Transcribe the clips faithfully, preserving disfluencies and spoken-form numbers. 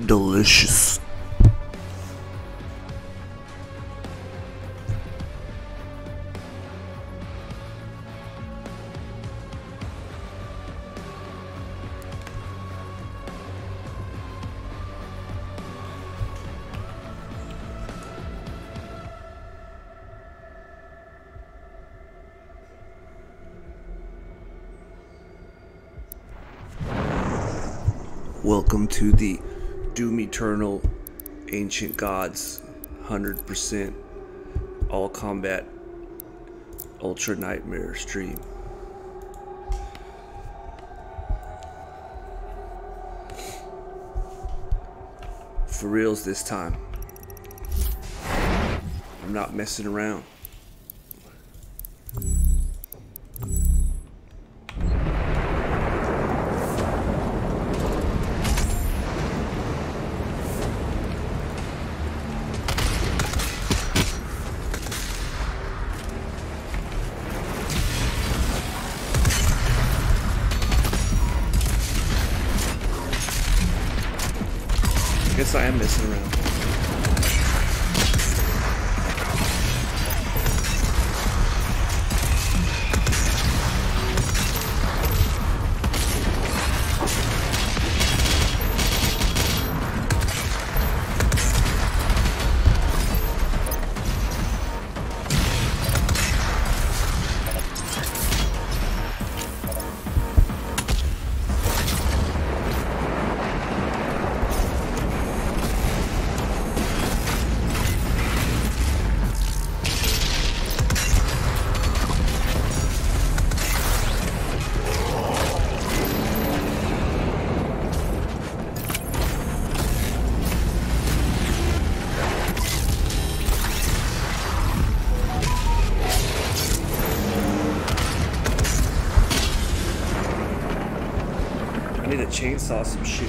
delicious. Welcome to the Doom Eternal Ancient Gods one hundred percent All Combat Ultra Nightmare stream. For reals this time. I'm not messing around. I guess I am messing around. I need to chainsaw some shit.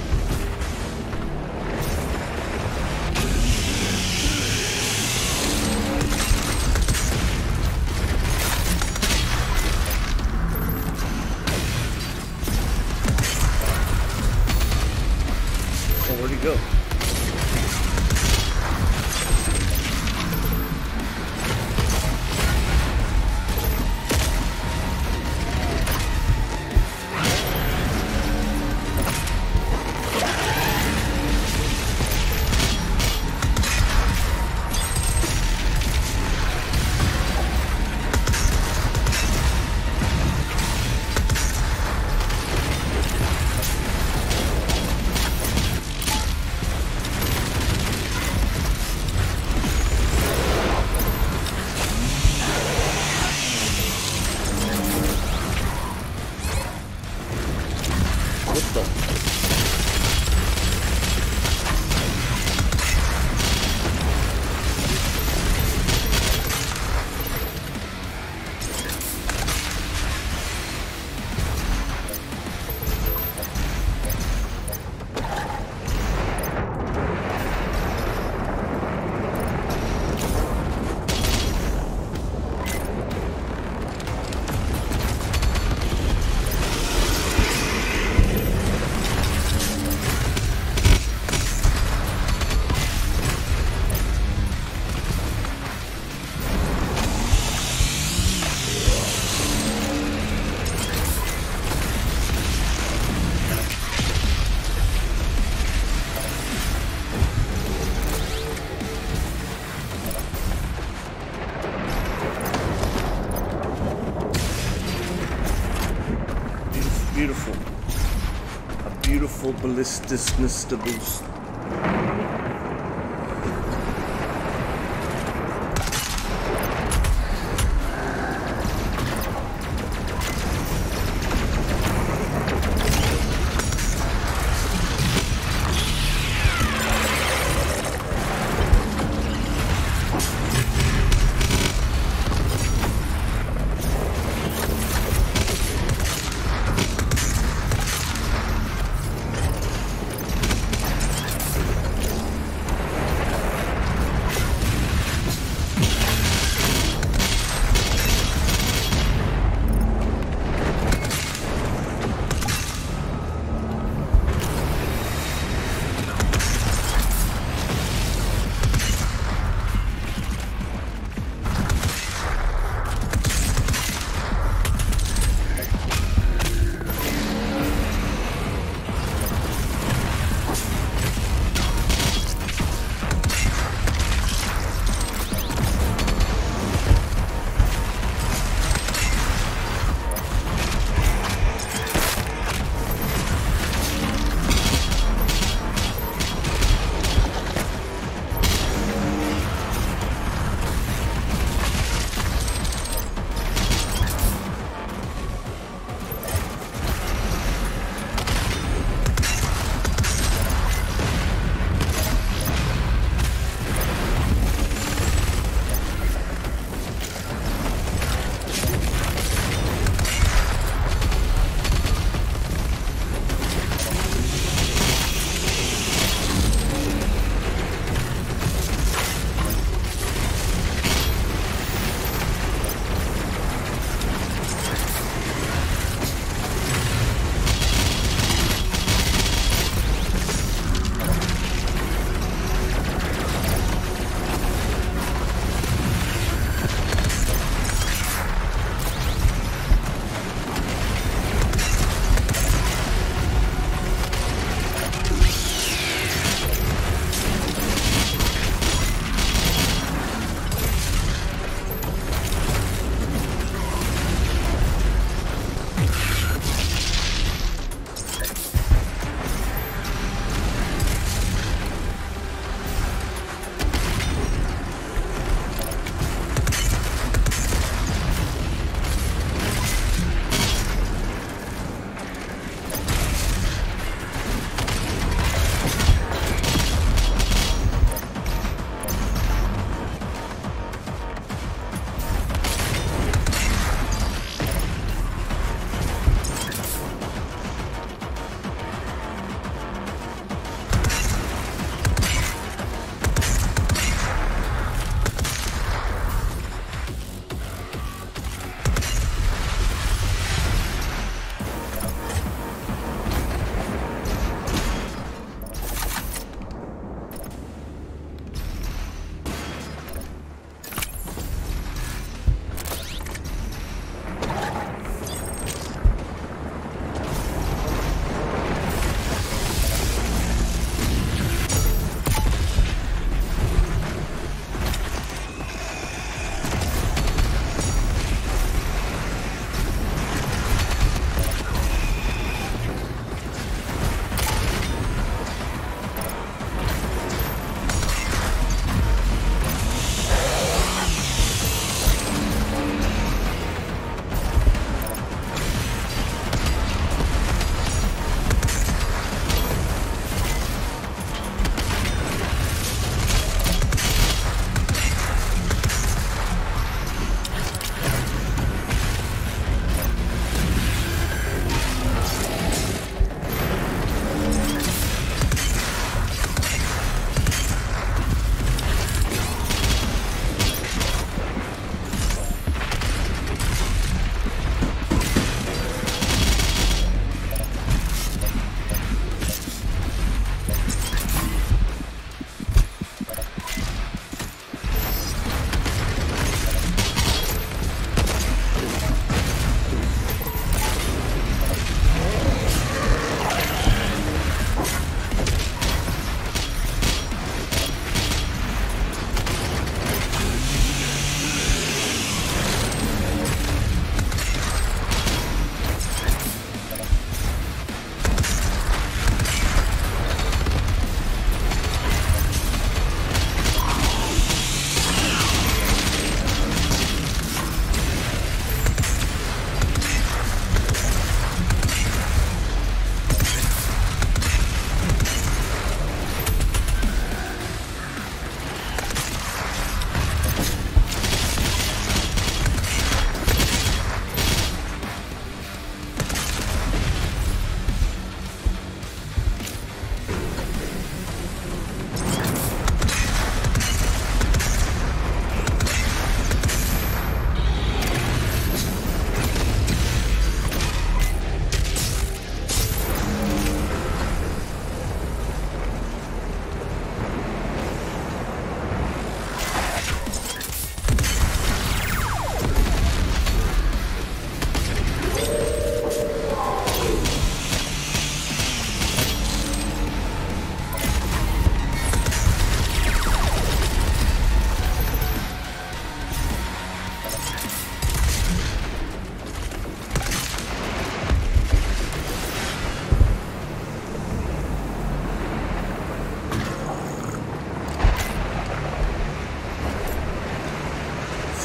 Oh, where'd he go? What the? Beautiful. A beautiful ballisticness to boost.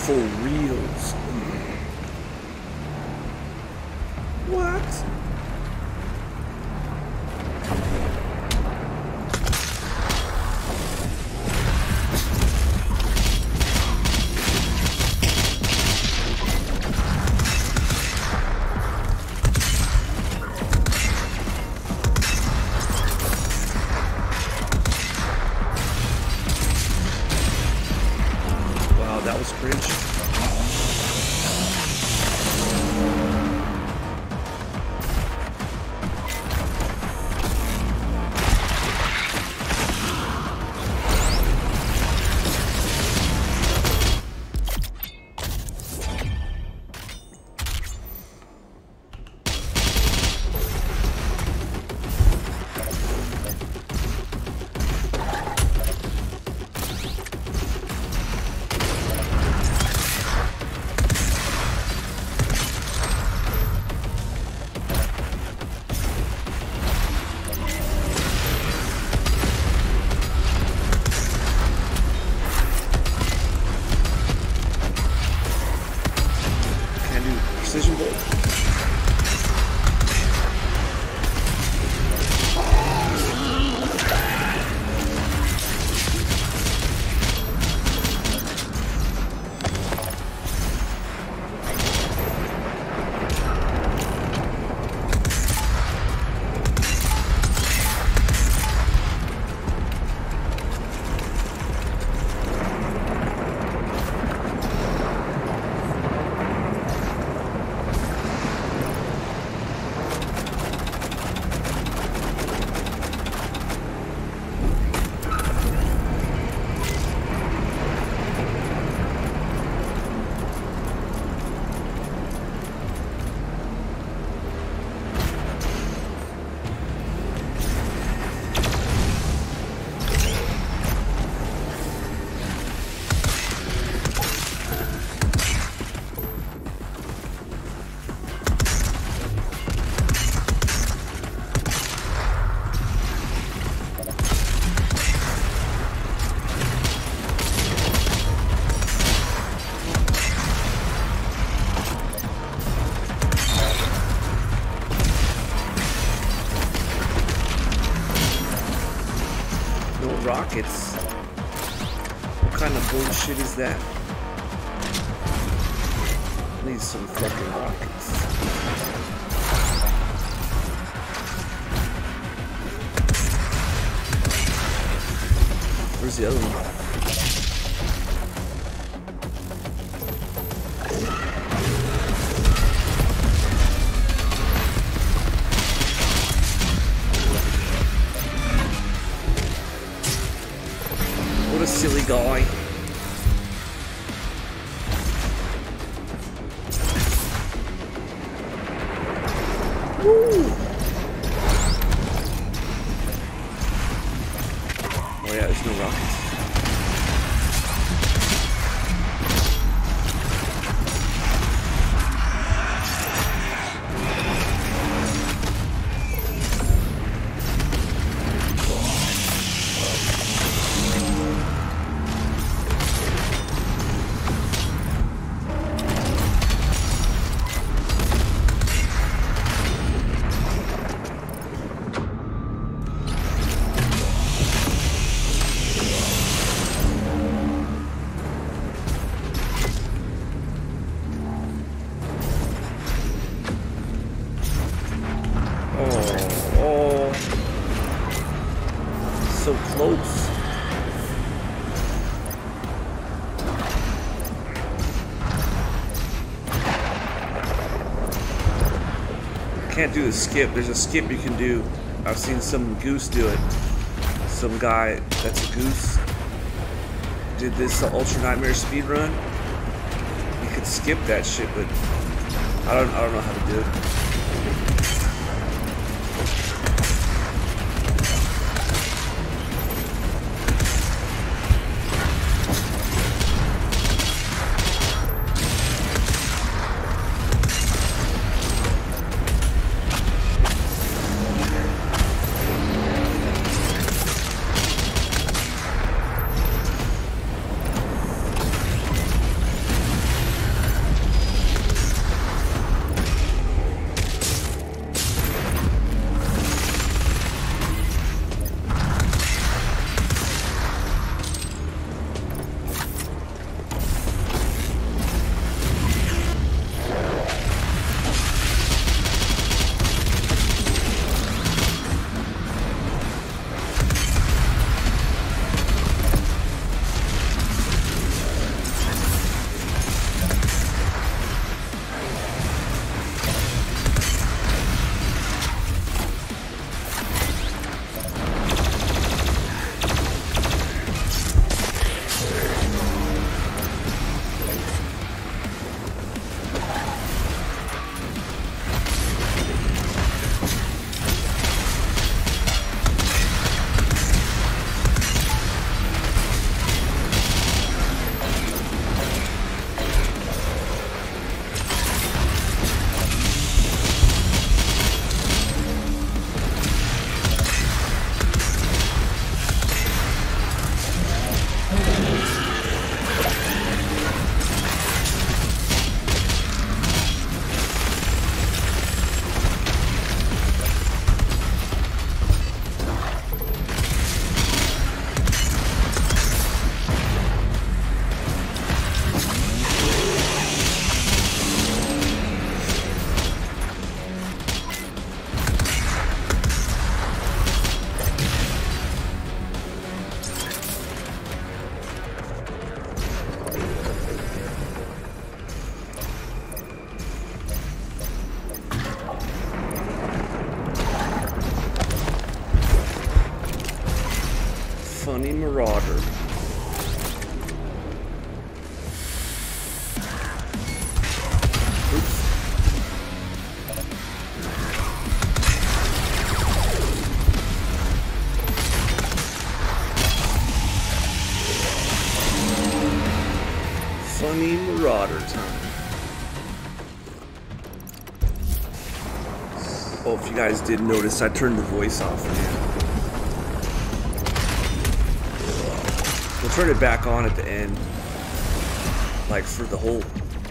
For reals. What? Wow, that was cringe. Precision bolt. Rockets? What kind of bullshit is that? Need some fucking rockets. Where's the other one? What a silly guy. Woo! Oh yeah, there's no rockets. So close. Can't do the skip. There's a skip you can do. I've seen some goose do it. Some guy that's a goose did this uh, Ultra Nightmare speed run. You could skip that shit, but I don't. I don't know how to do it. Marauder. Oops. Funny Marauder time. Oh, if you guys did notice, I turned the voice off again. We'll turn it back on at the end, like for the whole.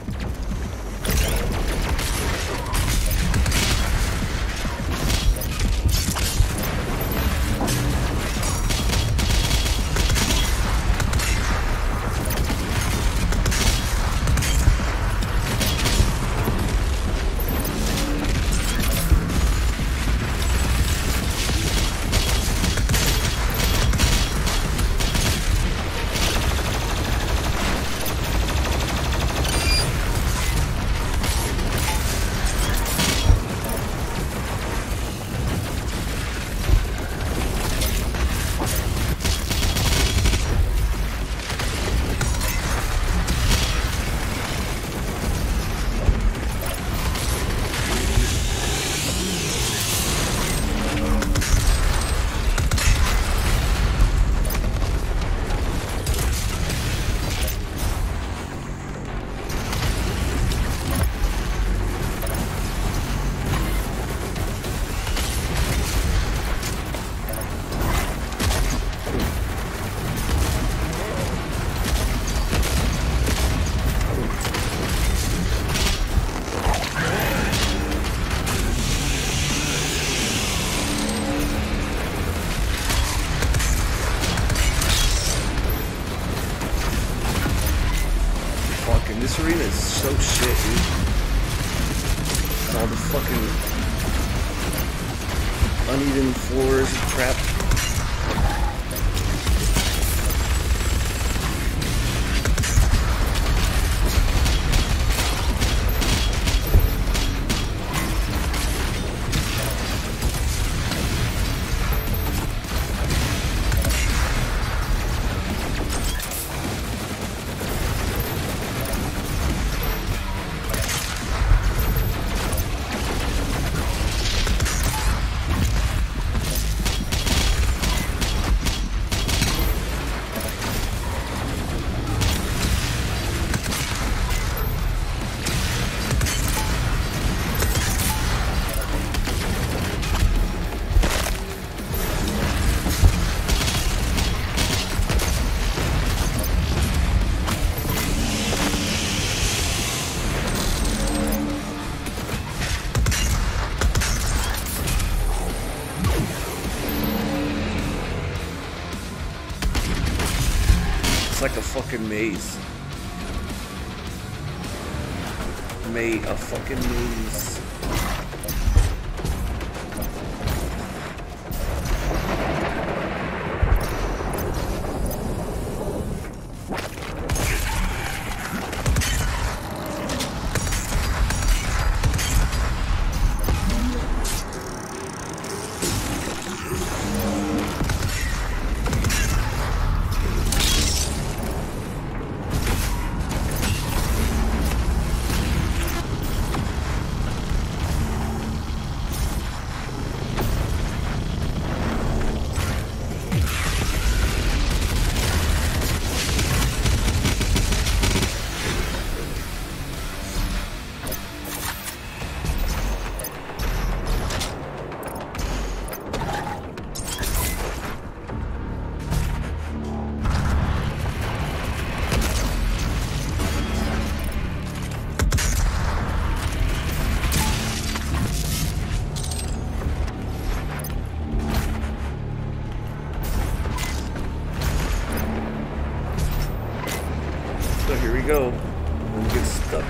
This arena is so shit, dude. All the fucking uneven floors and crap. It's like a fucking maze. Made a fucking maze. So here we go. We'll get stuck.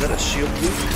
that a shield loop?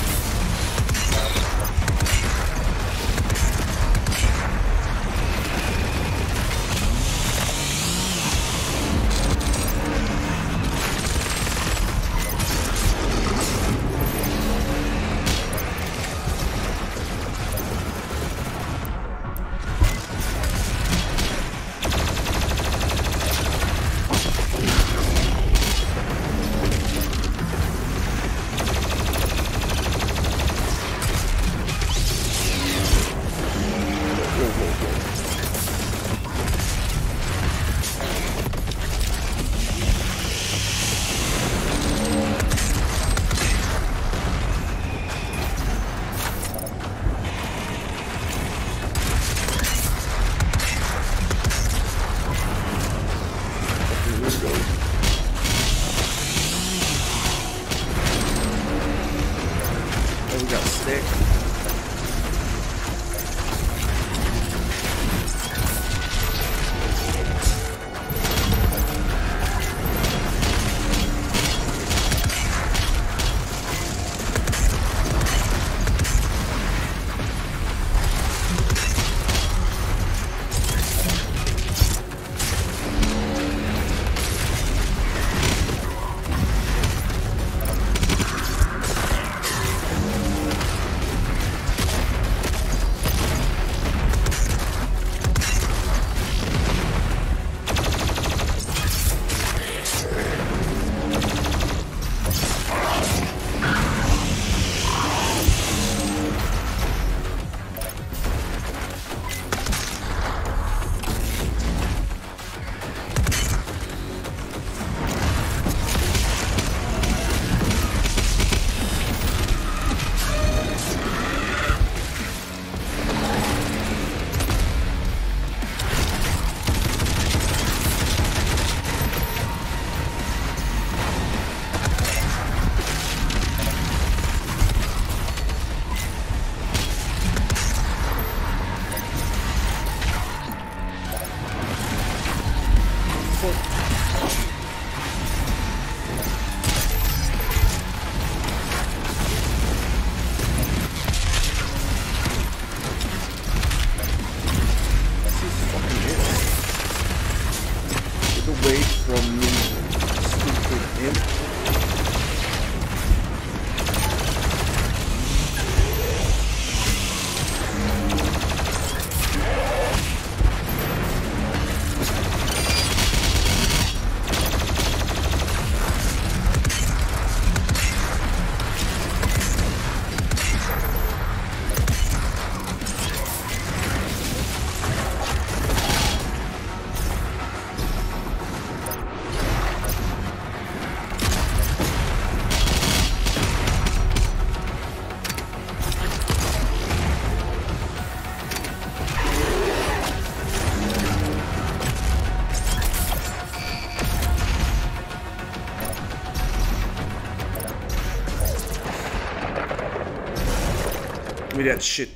Give me that shit.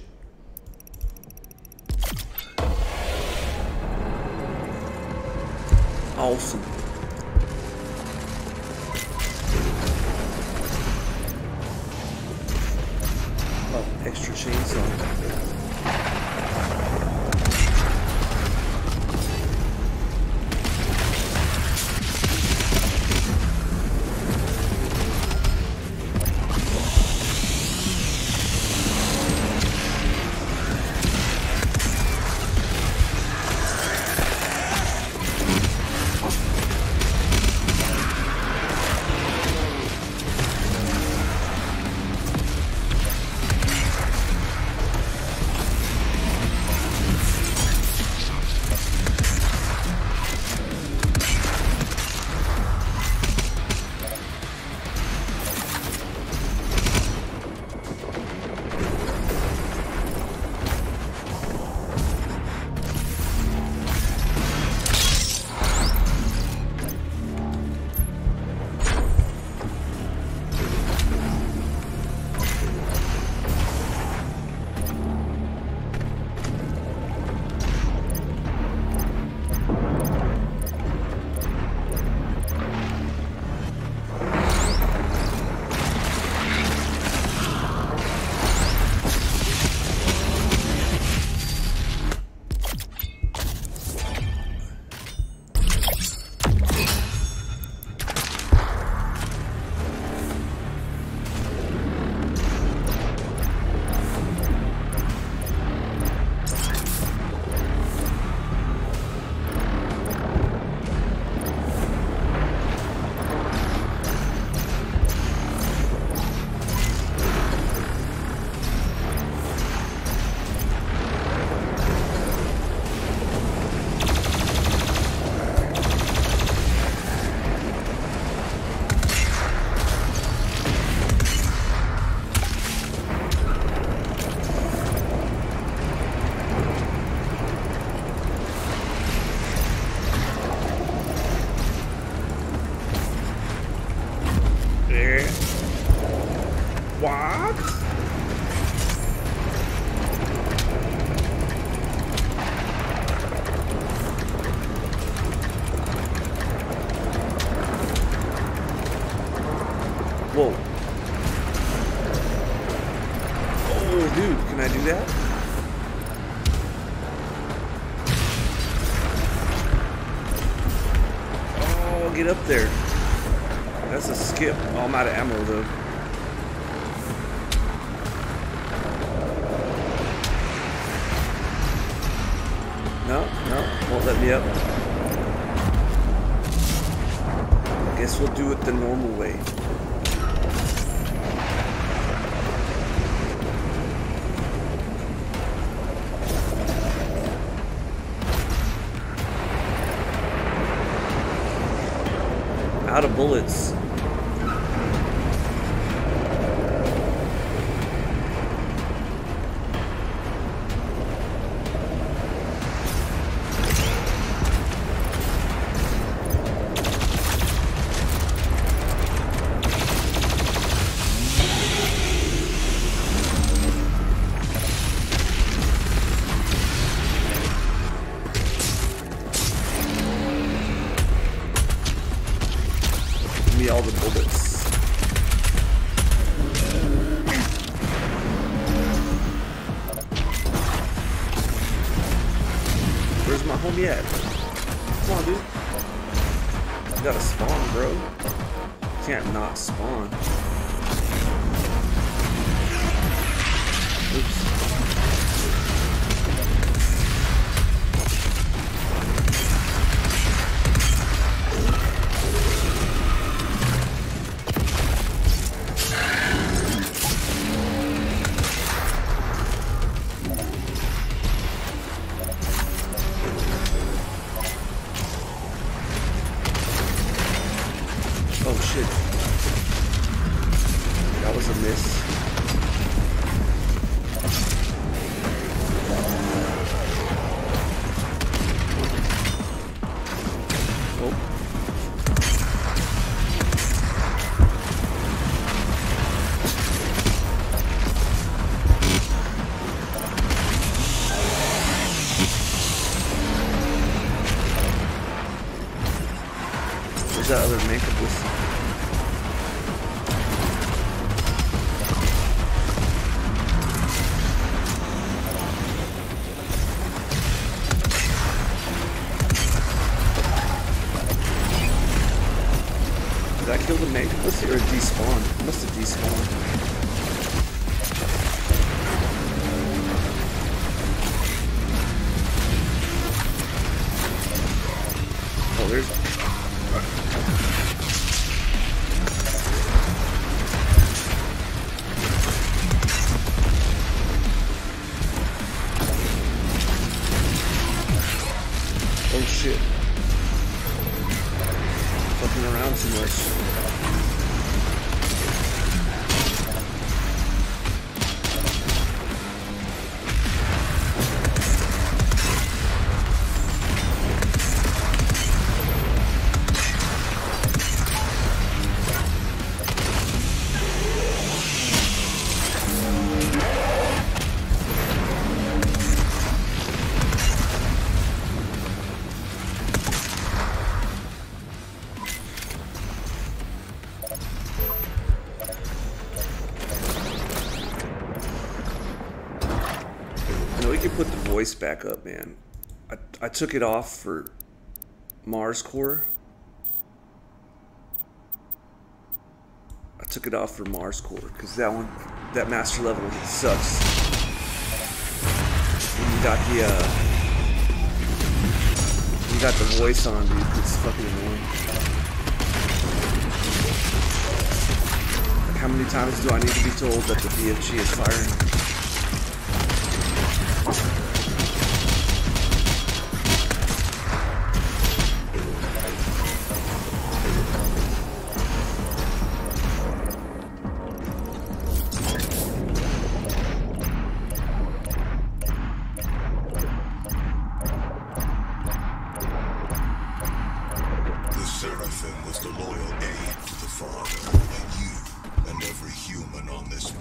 Awesome. Oh, extra chainsaw. What? Whoa. Oh, dude, can I do that? Oh, get up there. That's a skip. Oh, I'm out of ammo, though. No, no, won't let me up. I guess we'll do it the normal way. Out of bullets. All the bullets. Where's my homie at? Come on, dude. You gotta spawn, bro. You can't not spawn. Oops. Oh shit. That was a miss. Oh. Where's that other makeup with? Did I kill the Manticus or despawned? It must have despawned. Oh, there's... Oh shit. Fucking around too much. We can put the voice back up, man. I, I took it off for Mars Core. I took it off for Mars Core because that one, that master level sucks. When you got the, uh, when you got the voice on, dude, it's fucking annoying. Like, how many times do I need to be told that the B F G is firing? Seraphim was the loyal aide to the Father, and you and every human on this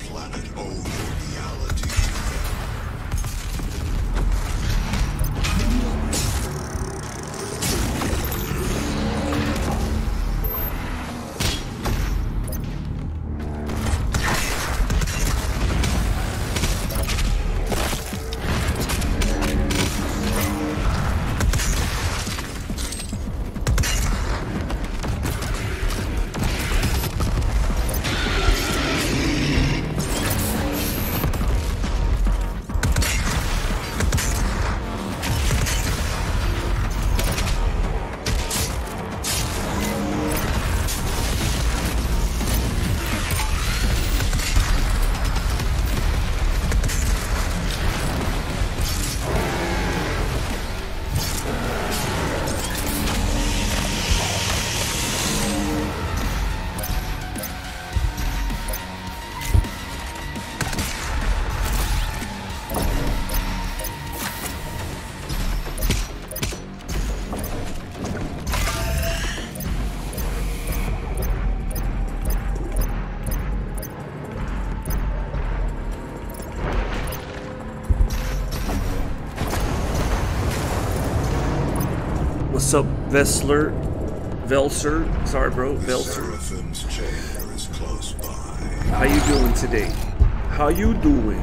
What's up, Vessler? Velser? Sorry, bro. Velser. Seraphim's chamber is close by. How you doing today? How you doing?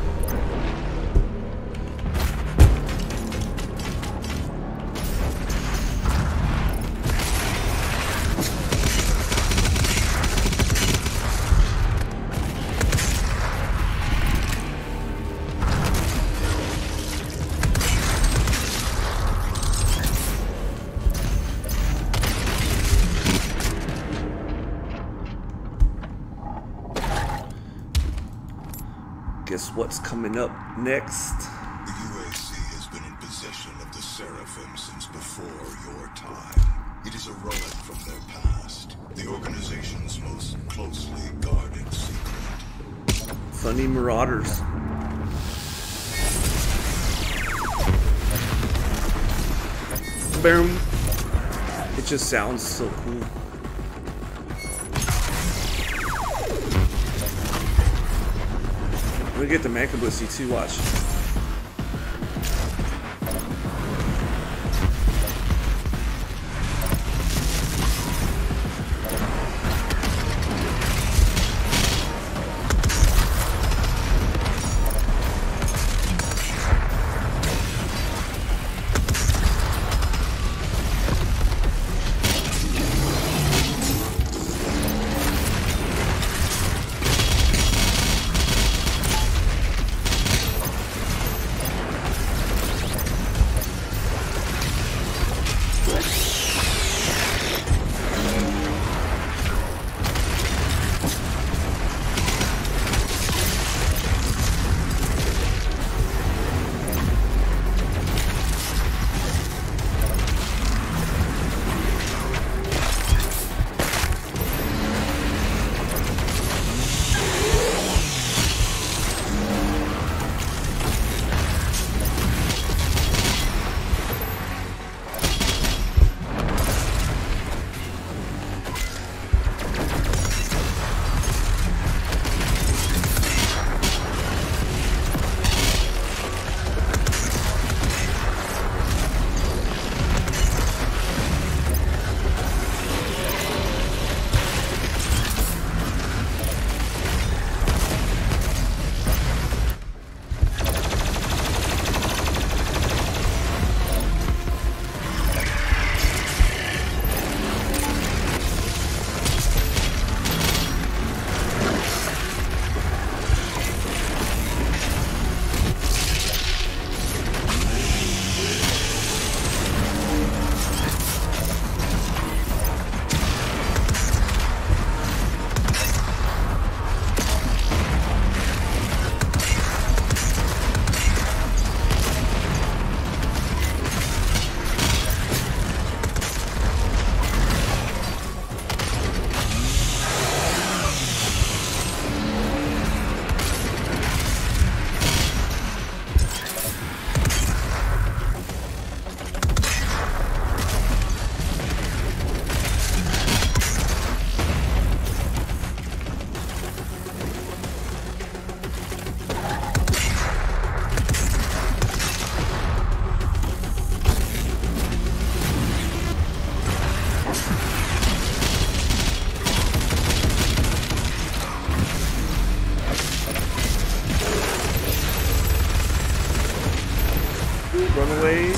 Guess what's coming up next? The U A C has been in possession of the Seraphim since before your time. It is a relic from their past, the organization's most closely guarded secret. Funny Marauders. Boom. It just sounds so cool. We get the Mankabussy too, watch. Run away.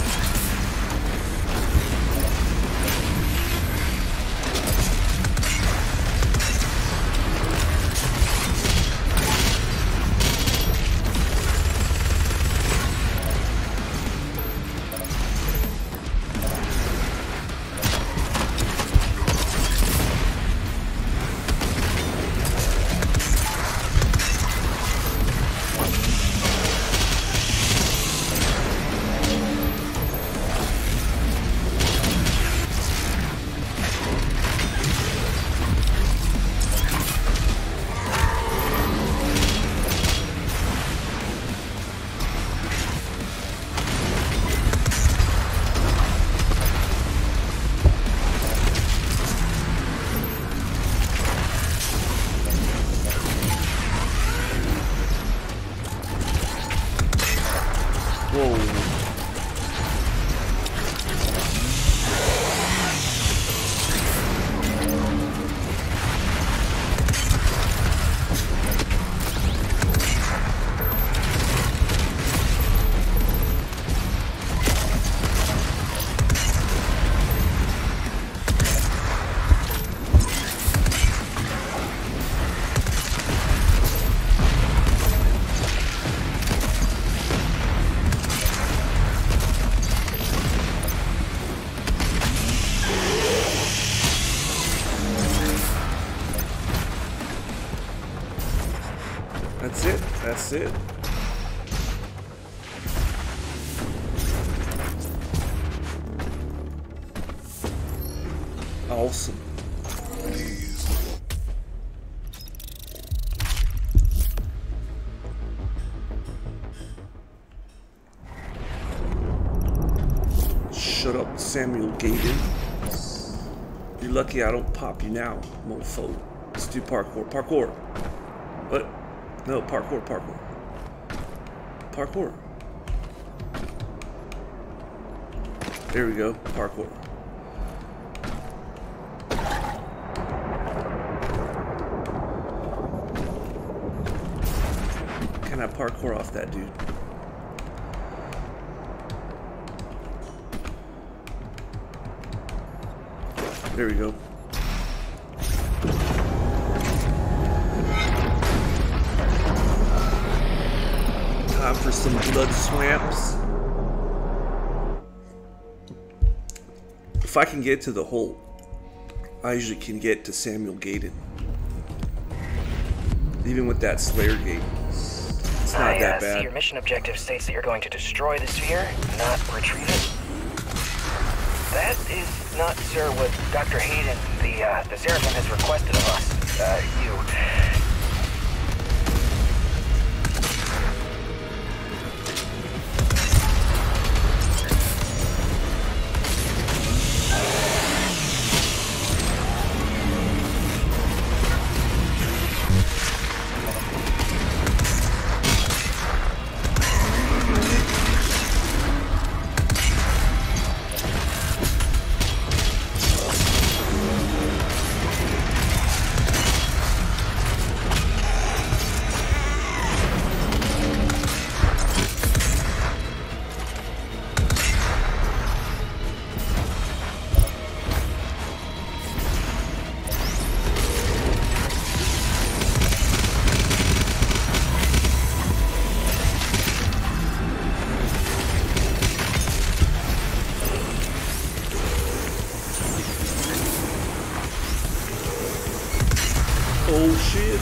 That's it. That's it. Awesome. Shut up, Samuel Gaydon. You're lucky I don't pop you now, mofo. Let's do parkour. Parkour. What? No, parkour, parkour. Parkour. There we go. Parkour. Can I parkour off that dude? There we go. Time for some blood swamps. If I can get to the hole, I usually can get to Samuel Gaydon. Even with that Slayer gate. It's not I, that uh, bad. See, your mission objective states that you're going to destroy the sphere, not retrieve it. That is not, sir, what Doctor Hayden, the, uh, the Seraphim, has requested of us. Uh, you. Oh shit.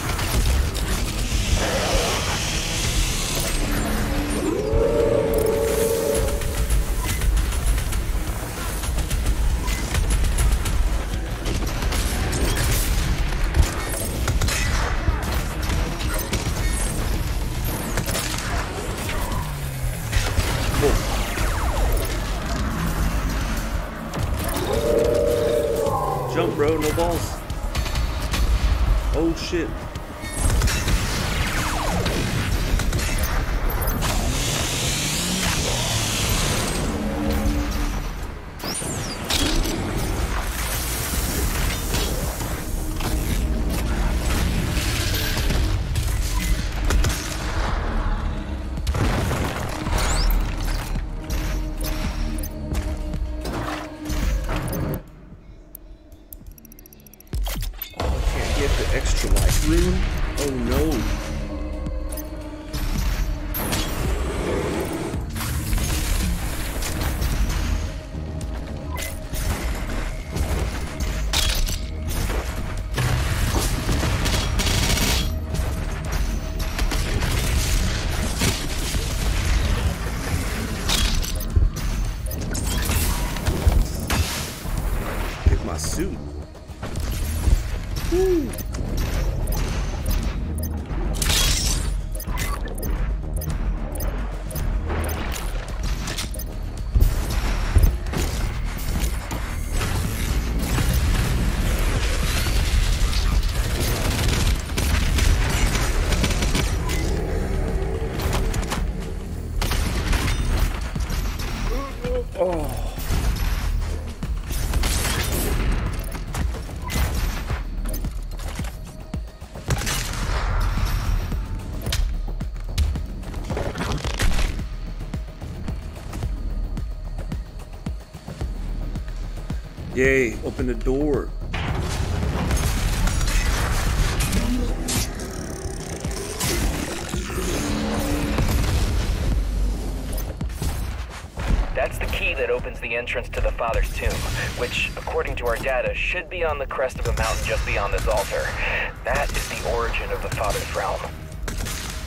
Jump, bro, no balls. Oh shit. Extra life rune? Oh no. Get my suit. Woo. Oh. Yay, open the door. That's the key that opens the entrance to the Father's tomb, which, according to our data, should be on the crest of a mountain just beyond this altar. That is the origin of the Father's realm.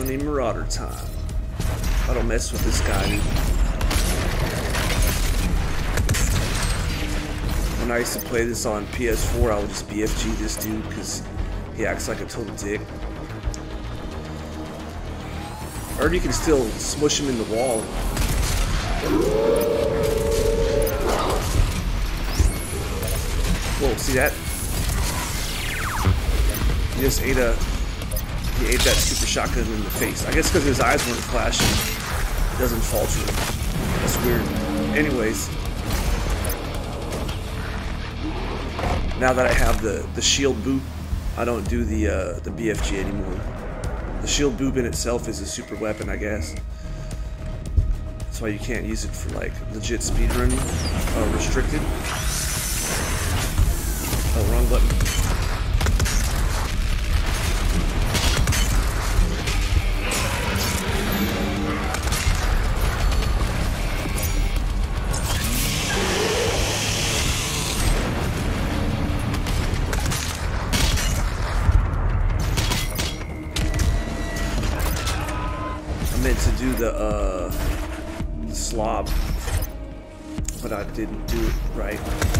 Sunny Marauder time. I don't mess with this guy, dude. When I used to play this on P S four, I would just B F G this dude because he acts like a total dick. Or you can still smush him in the wall. Whoa, see that? He just ate a... He ate that super shotgun in the face. I guess because his eyes weren't flashing, it doesn't fall to him. That's weird. Anyways. Now that I have the, the shield boot, I don't do the, uh, the B F G anymore. The shield boot in itself is a super weapon, I guess. That's why you can't use it for like legit speedrun uh, restricted. Oh, wrong button. To do the, uh, the slob, but I didn't do it right.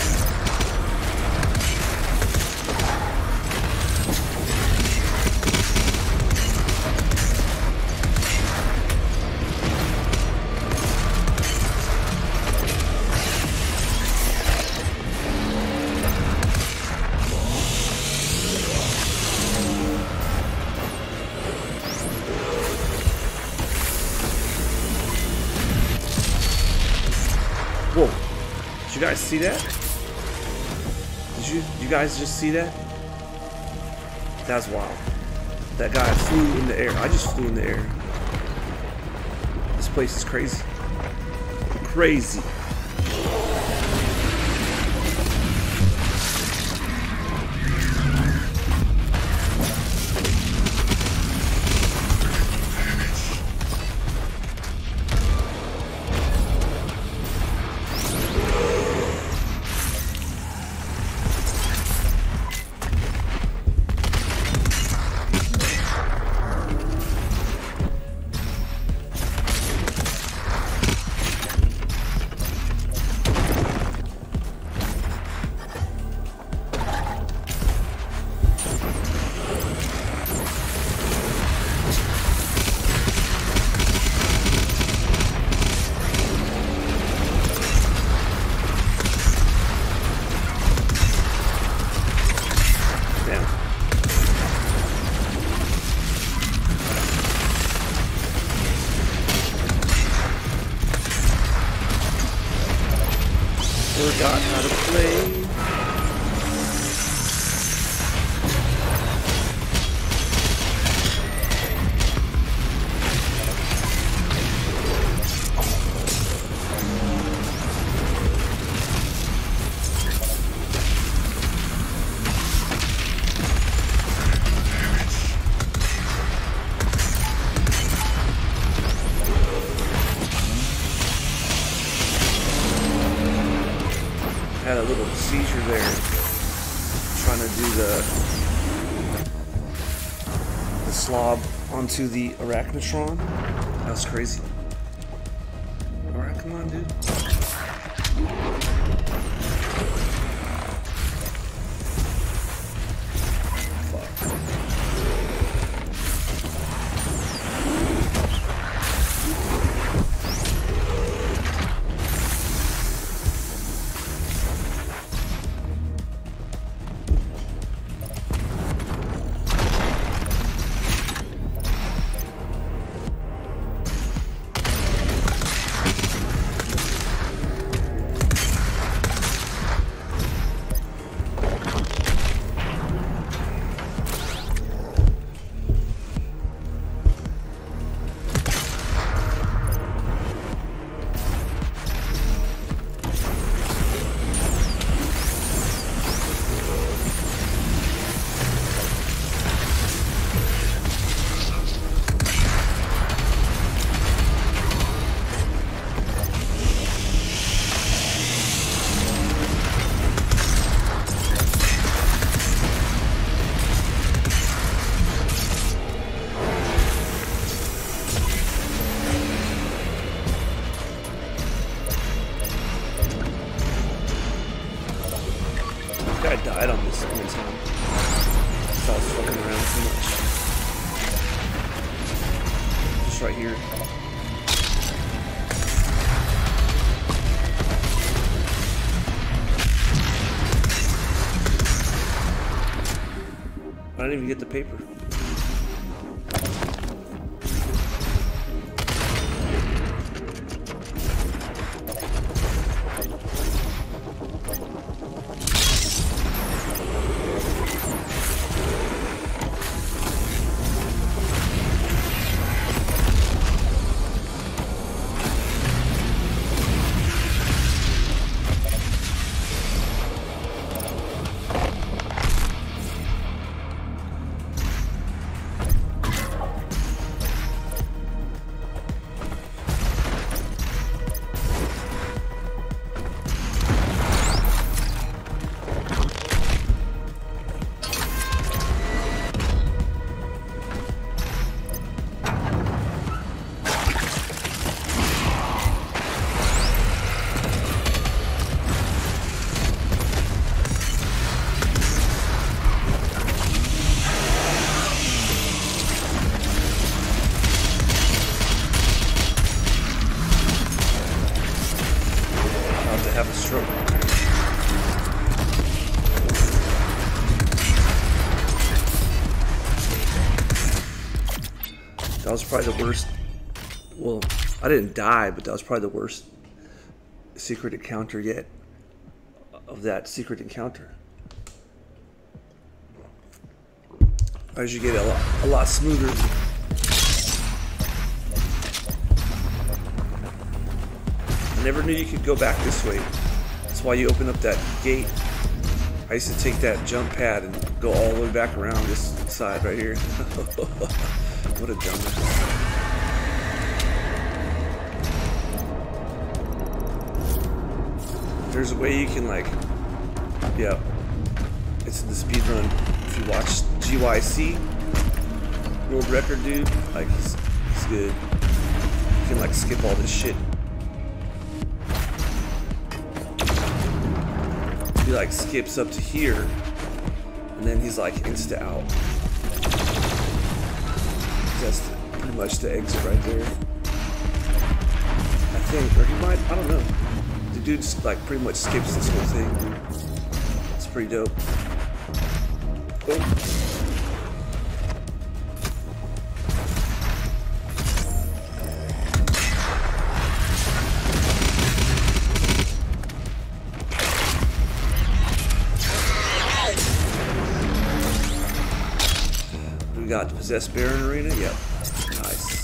Whoa, did you guys see that? Did you, you guys just see that? That's wild. That guy flew in the air. I just flew in the air. This place is crazy. Crazy. Forgot how to play. Had a little seizure there, trying to do the the slob onto the Arachnotron. That was crazy. Alright, come on, dude. died on this one time. So I was fucking around too much. Just right here. I didn't even get the paper. Have a stroke. That was probably the worst. Well, I didn't die, but that was probably the worst secret encounter yet of that secret encounter. As you get a lot, a lot smoother. I never knew you could go back this way. That's why you open up that gate. I used to take that jump pad and go all the way back around this side right here. What a dumbass. There's a way you can like, yeah, it's in the speed run. If you watch G Y C, world record dude, like he's, he's good. You can like skip all this shit. He like skips up to here, and then he's like insta out. That's the, pretty much the exit right there. I think, or he might, I don't know. The dude's like pretty much skips this whole thing. It's pretty dope. Oh. We got the Possessed Baron Arena. Yep. Nice.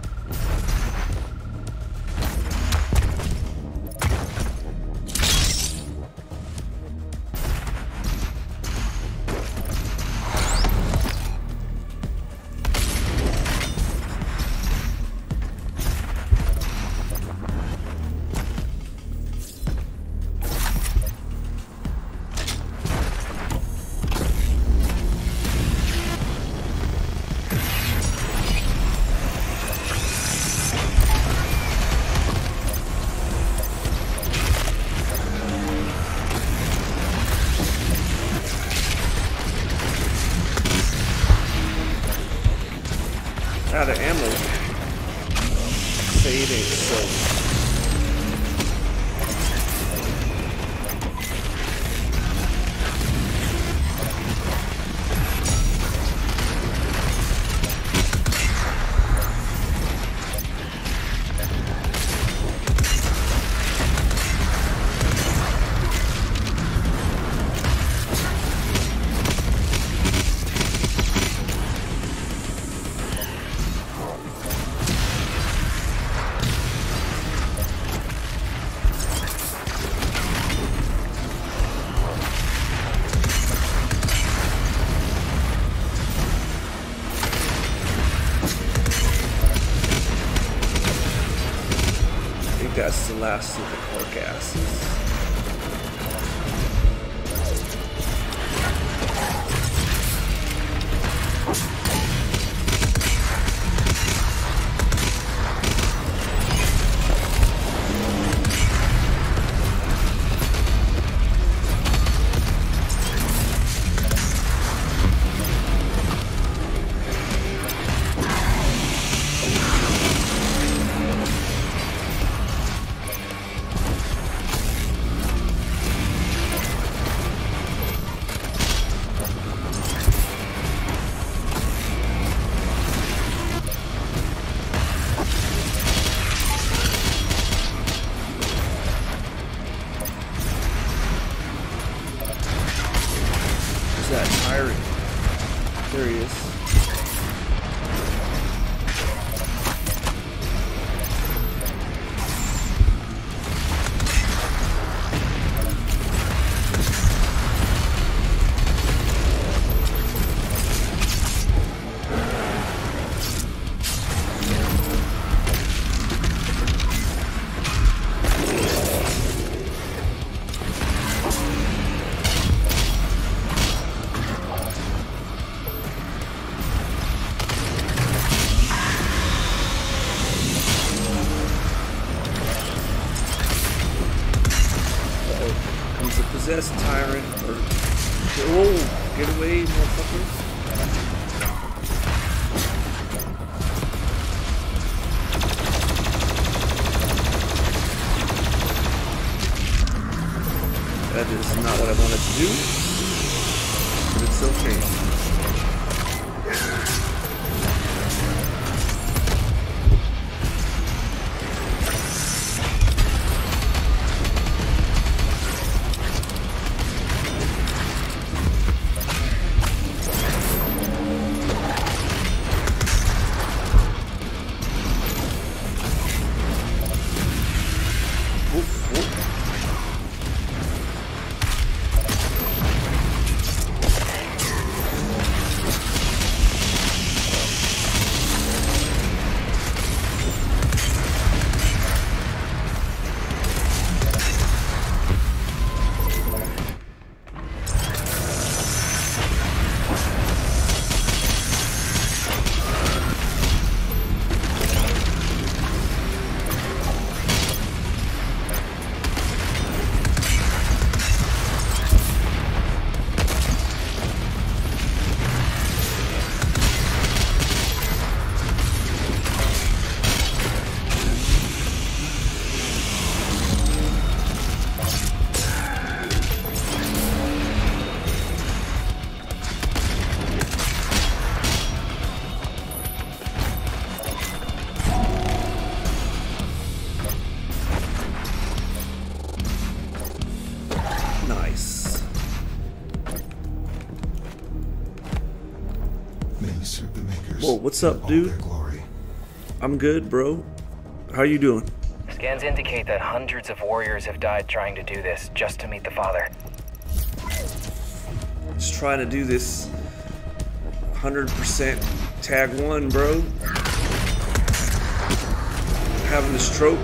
Out of ammo. Say it ain't so. That's the last of the carcasses. possessed tyrant. Or, oh, get away, motherfuckers. That is not what I wanted to do, but it's okay. Nice. Whoa, what's up, dude? I'm good, bro. How you doing? Scans indicate that hundreds of warriors have died trying to do this just to meet the Father. Just trying to do this one hundred percent tag one, bro. Having the stroke.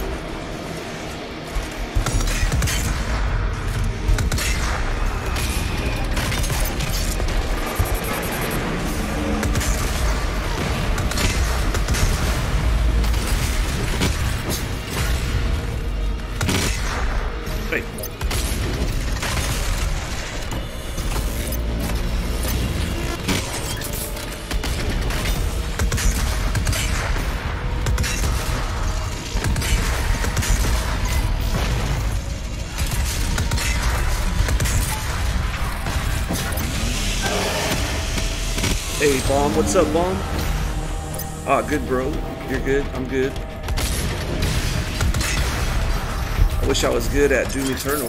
Hey, Bomb, what's up, Bomb? Ah, good, bro. You're good. I'm good. I wish I was good at Doom Eternal.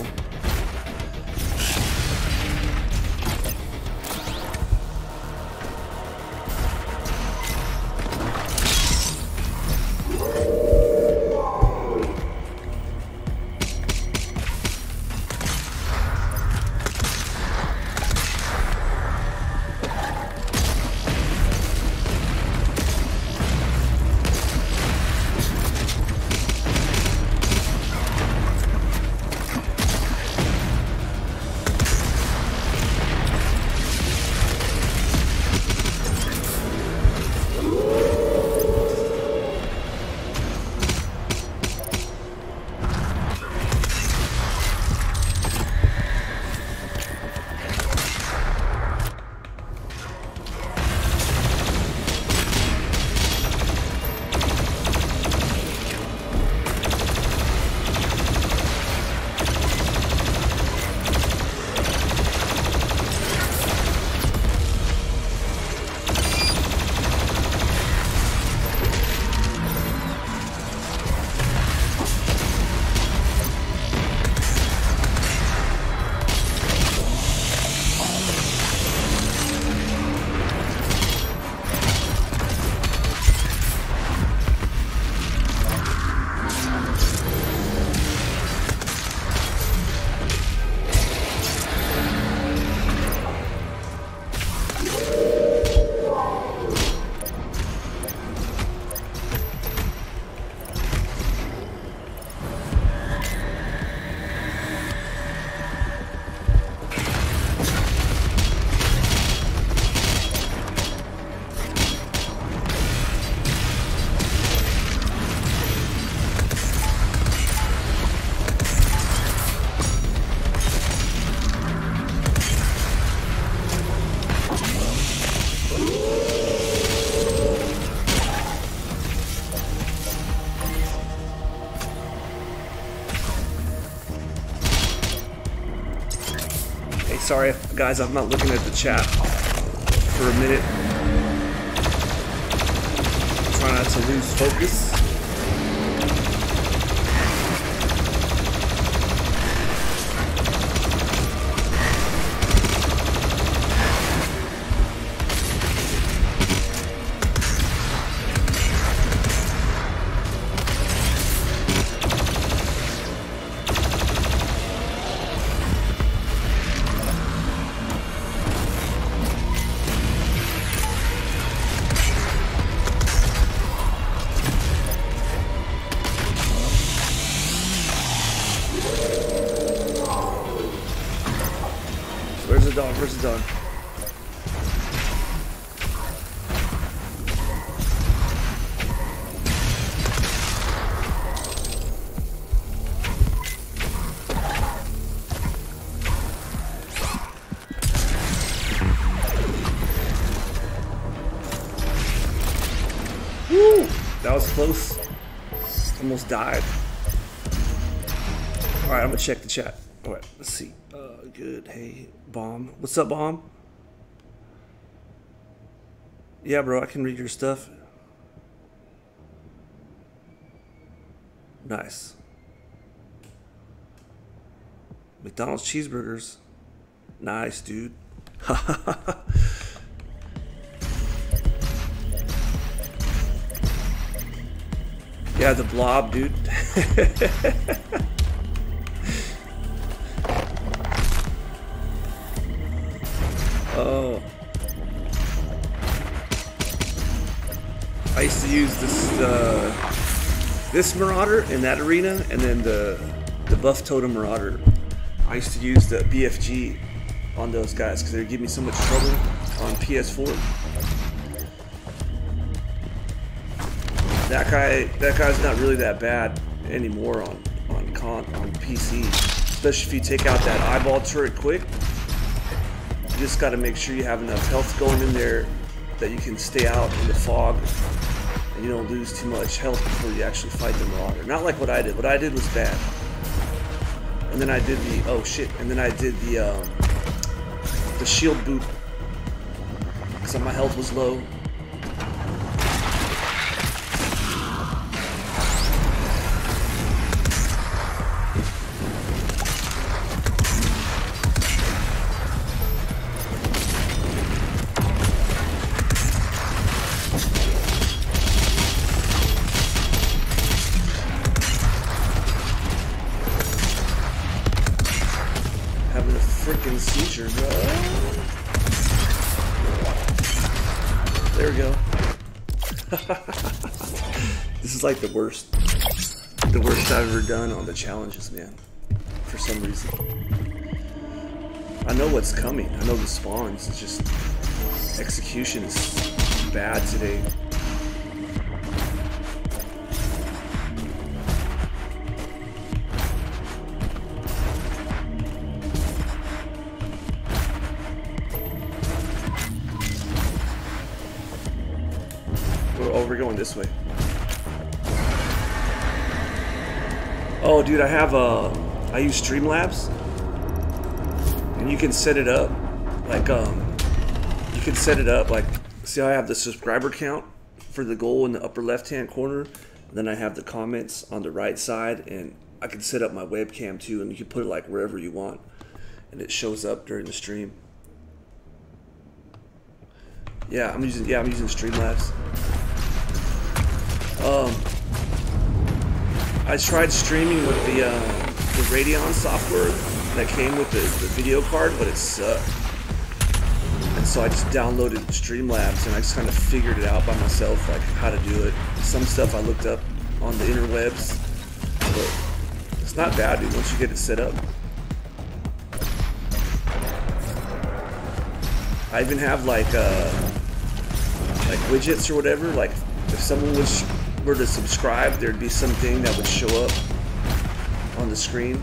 Sorry, guys, I'm not looking at the chat for a minute. Try not to lose focus. Where's the dog? Where's the dog? Woo! That was close. Almost died. Alright, I'm gonna check the chat. Alright, let's see. Uh, good. Hey, Bomb. What's up, Bomb? Yeah, bro, I can read your stuff. Nice. McDonald's cheeseburgers. Nice, dude. Yeah, the blob, dude. Oh. I used to use this uh, this Marauder in that arena, and then the the Buff Totem Marauder. I used to use the B F G on those guys because they would give me so much trouble on P S four. That guy, that guy's not really that bad anymore on on con on P C, especially if you take out that eyeball turret quick. You just got to make sure you have enough health going in there that you can stay out in the fog and you don't lose too much health before you actually fight the Marauder. Not like what I did. What I did was bad. And then I did the oh shit. And then I did the um, the shield boot because my health was low. Seizure, bro. There we go. This is like the worst, the worst I've ever done on the challenges, man. For some reason, I know what's coming. I know the spawns. It's just execution is bad today. We're going this way. Oh, dude, I have a. I use Streamlabs, and you can set it up like um. You can set it up like. See how I have the subscriber count for the goal in the upper left-hand corner, and then I have the comments on the right side, and I can set up my webcam too, and you can put it like wherever you want, and it shows up during the stream. Yeah, I'm using. Yeah, I'm using Streamlabs. Um, I tried streaming with the uh, the Radeon software that came with the, the video card, but it sucked. And so I just downloaded Streamlabs and I just kind of figured it out by myself, like how to do it. Some stuff I looked up on the interwebs, but it's not bad, dude, once you get it set up. I even have like uh, like widgets or whatever, like if someone was were to subscribe, there'd be something that would show up on the screen.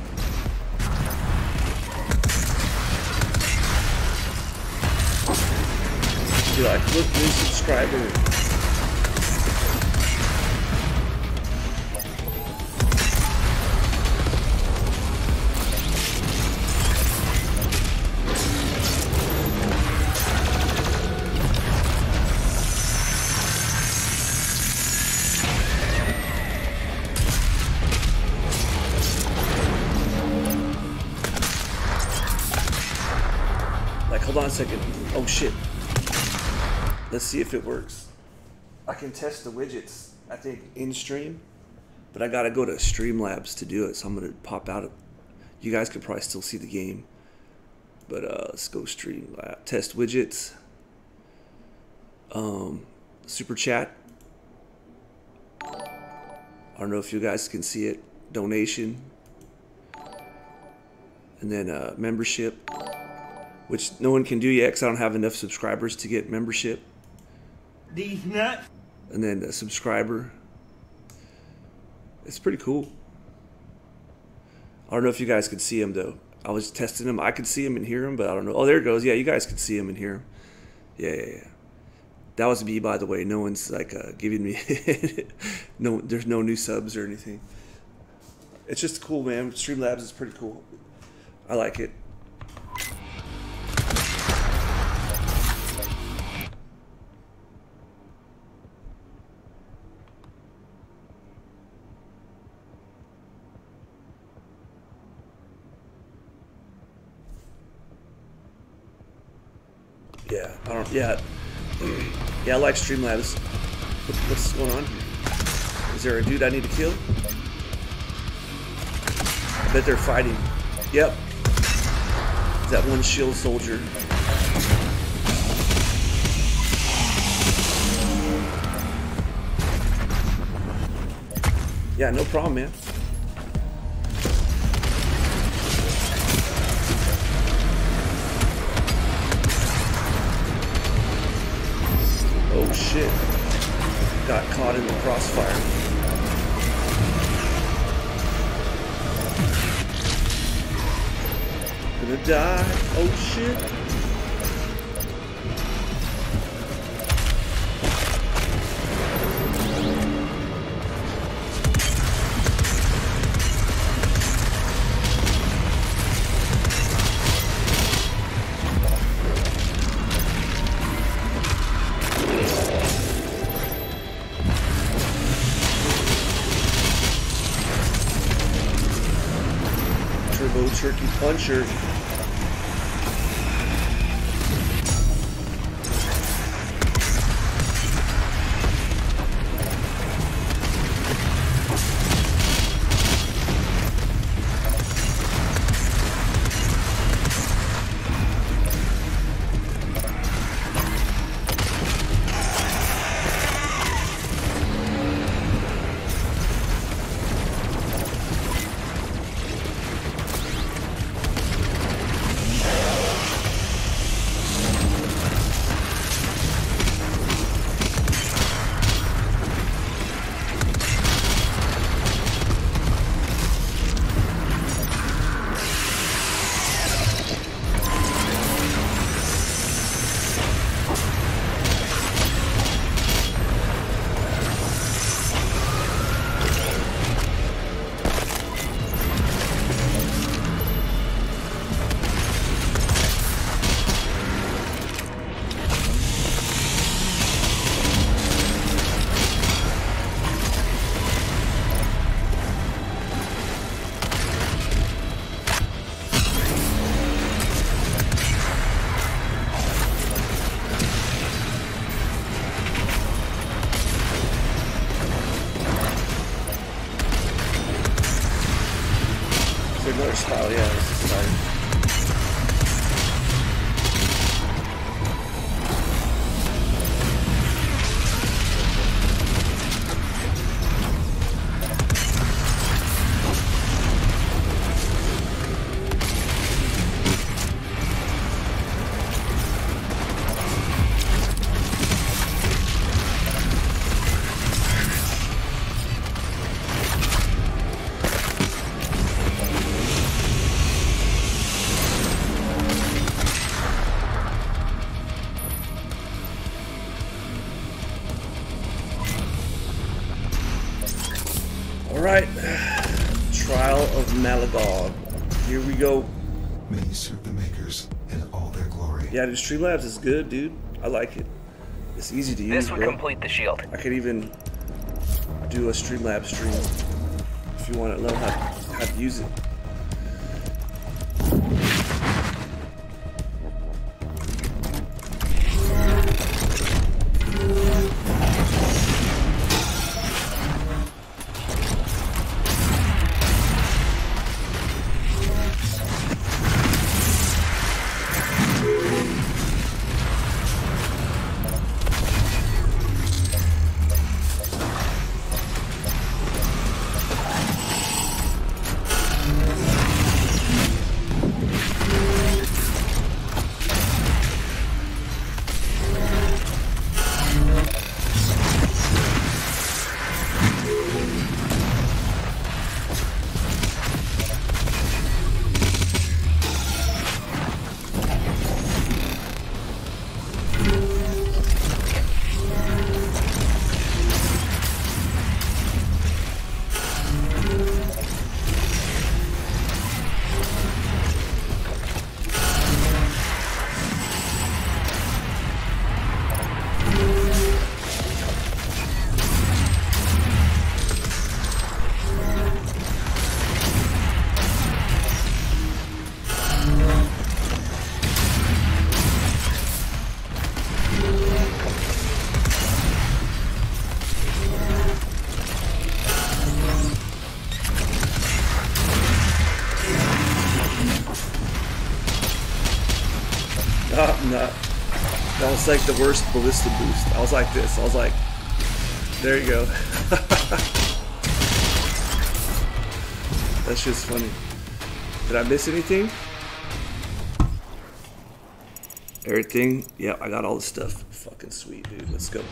Be like, look, new subscriber. Hold on a second. Oh shit. Let's see if it works. I can test the widgets, I think, in stream, but I gotta go to Streamlabs to do it, so I'm gonna pop out of. You guys can probably still see the game, but uh, let's go Streamlabs. Test widgets. Um, super chat. I don't know if you guys can see it. Donation. And then uh, membership, which no one can do yet because I don't have enough subscribers to get membership. These nuts. And then a subscriber. It's pretty cool. I don't know if you guys could see him though. I was testing him. I could see him and hear him, but I don't know. Oh, there it goes. Yeah, you guys can see him and hear him. Yeah, yeah, yeah. That was me, by the way. No one's like uh, giving me. no, there's no new subs or anything. It's just cool, man. Streamlabs is pretty cool. I like it. Yeah, I don't. Yeah, yeah, I like Streamlabs. What, what's going on here? Is there a dude I need to kill? I bet they're fighting. Yep. Is that one shield soldier? Yeah, no problem, man. Oh shit. Got caught in the crossfire. Gonna die. Oh shit. Turbo Turkey Puncher. Another style, yeah, this is exciting. Alright, Trial of Malagog. Here we go. May you serve the makers in all their glory. Yeah, dude, Streamlabs is good, dude. I like it. It's easy to use. This would bro. complete the shield. I could even do a Streamlabs stream if you want to learn how, how to use it. Uh, no. That was like the worst ballista boost. I was like this. I was like, there you go. That's just funny. Did I miss anything? Everything? Yeah, I got all the stuff. Fucking sweet, dude. Let's go.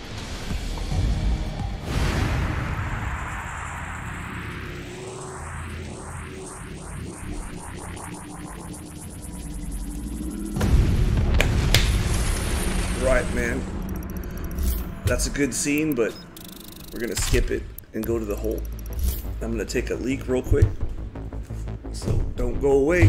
Right, man. That's a good scene, but we're gonna skip it and go to the hole. I'm gonna take a leak real quick, so don't go away.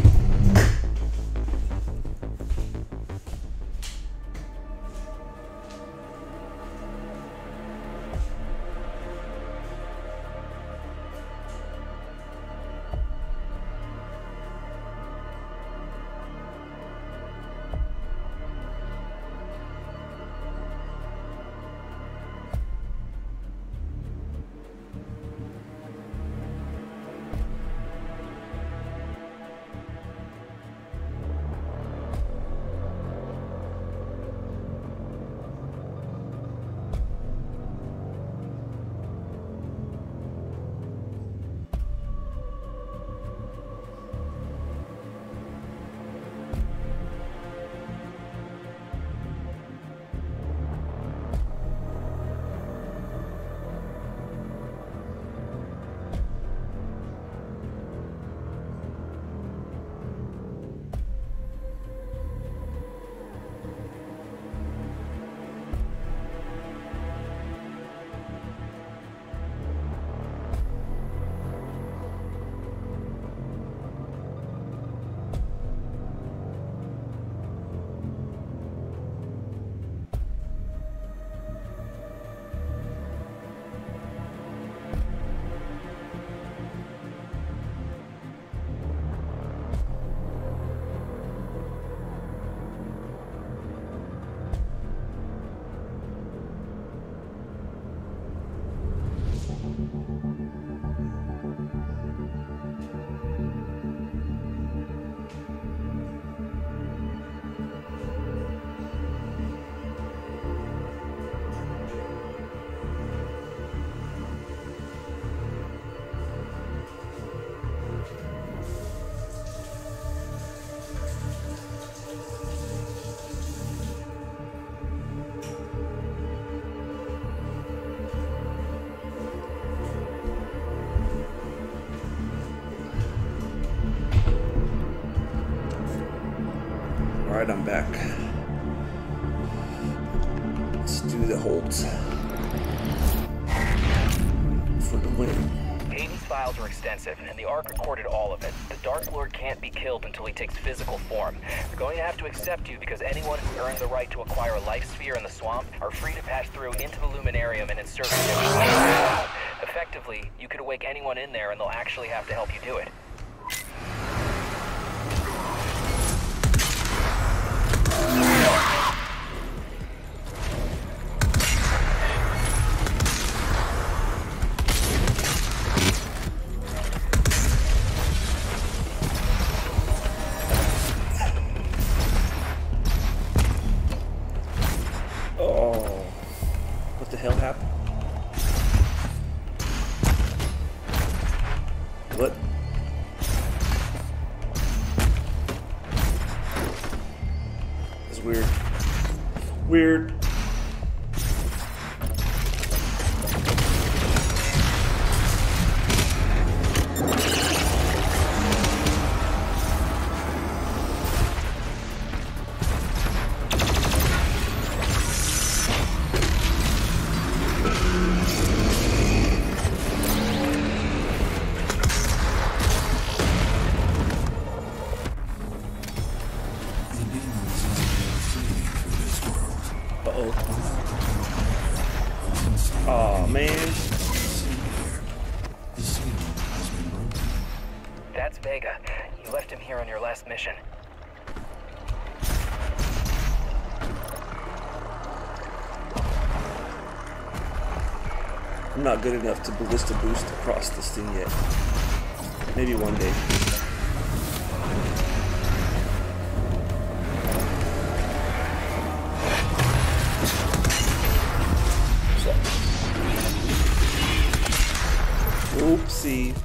Alright, I'm back. Let's do the holds for the win. Hayden's files are extensive, and the Ark recorded all of it. The Dark Lord can't be killed until he takes physical form. They're going to have to accept you because anyone who earned the right to acquire a life sphere in the swamp are free to pass through into the Luminarium and insert it. Effectively, you could awake anyone in there and they'll actually have to help you do it. Weird. Oh man. That's Vega. You left him here on your last mission. I'm not good enough to ballista boost across this thing yet. Maybe one day. see.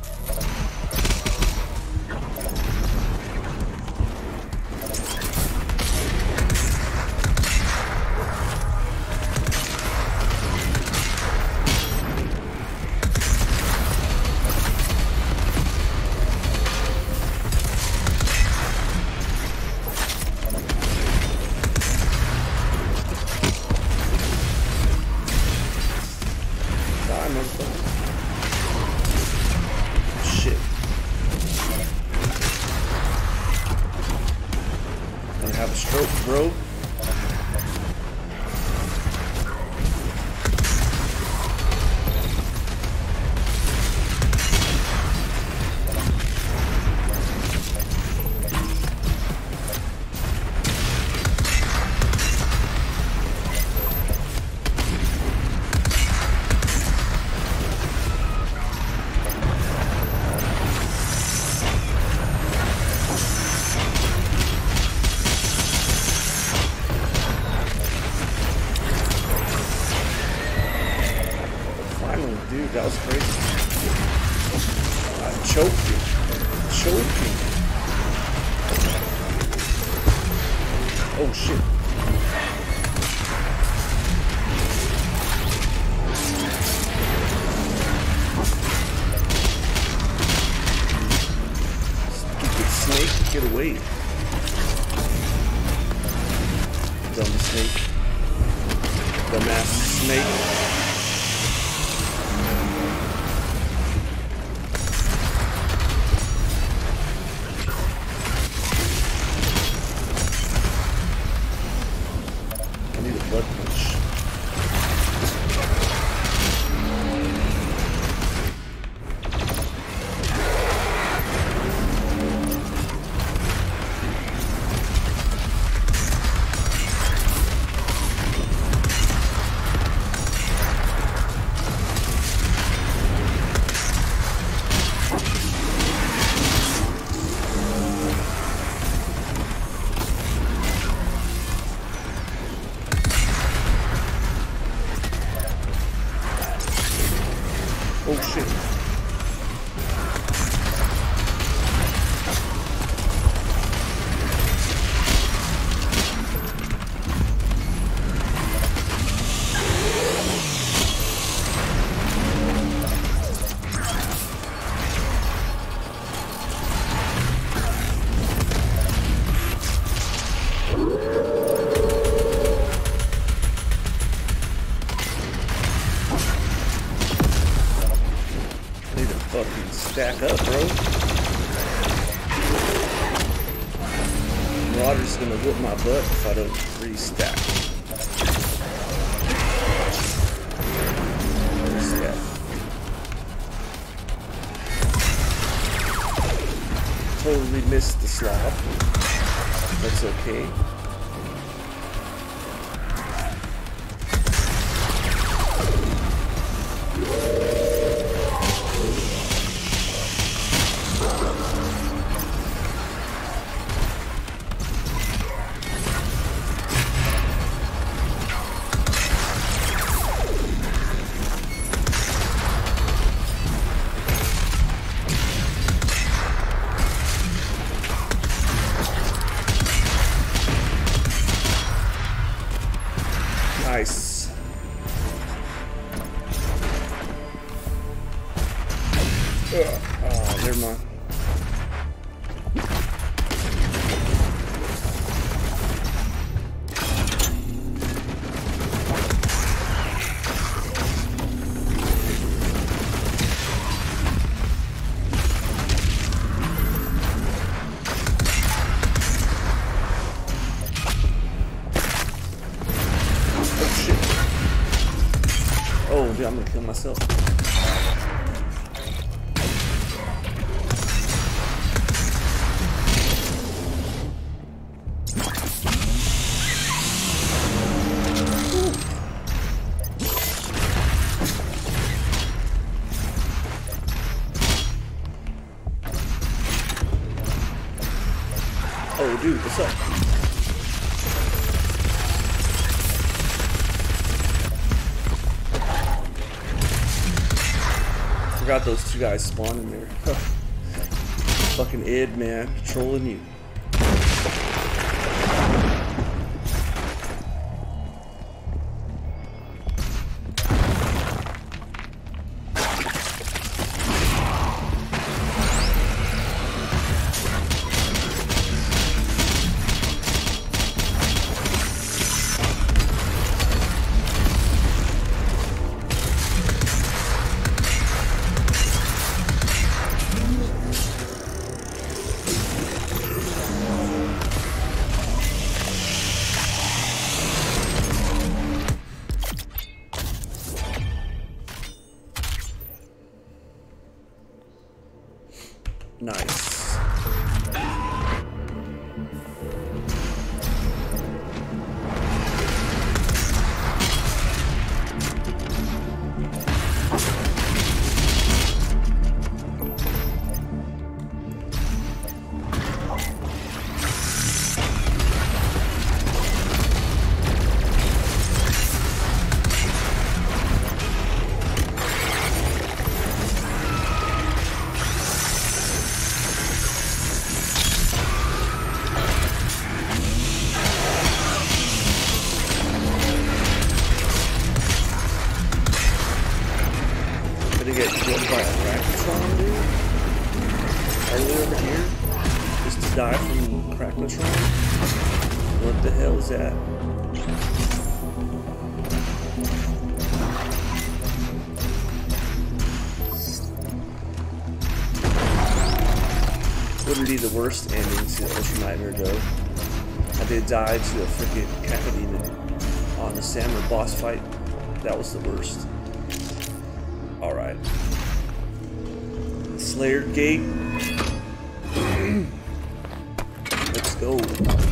Bro. Dude, that was crazy. I choked you. Choked you. Oh shit. Stupid snake, get away. Dumb snake. Dumbass snake. Blood punch. Oh shit. Fucking stack up, bro. Marauder's gonna whoop my butt if I don't restack. Restack. Totally missed the slot. That's okay. Nice. Ugh. Oh, never mind. Oh, dude, I'm gonna kill myself. Oh, dude, what's up? forgot those two guys spawned in there. Fucking Ed, man, trolling you. Nice. Get killed by a Krakatron, dude? Are we over here? Just to die from Krakatron? What the hell is that? Wouldn't be the worst ending to Ultra Nightmare though. I did die to a freaking Cacodemon on the Samurai boss fight. That was the worst. Alright. Slayer Gate. Let's go.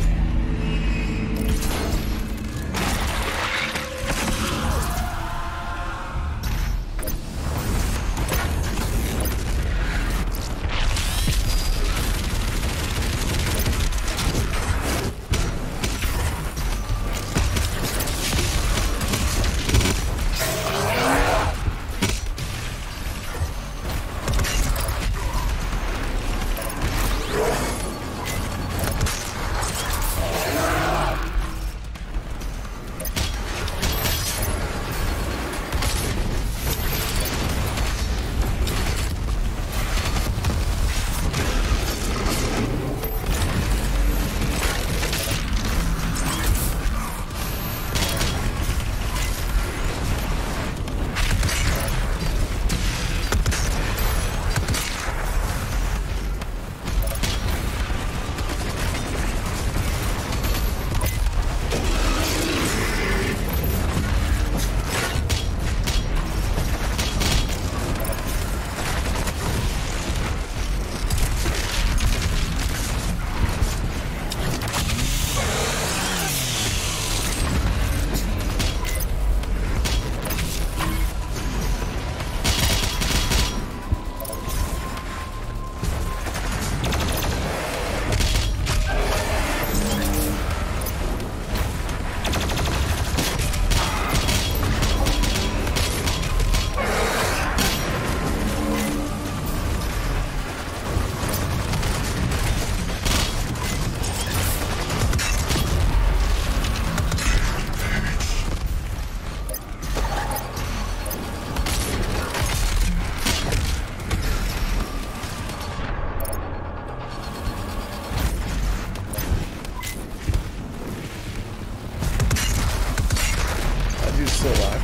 Still alive.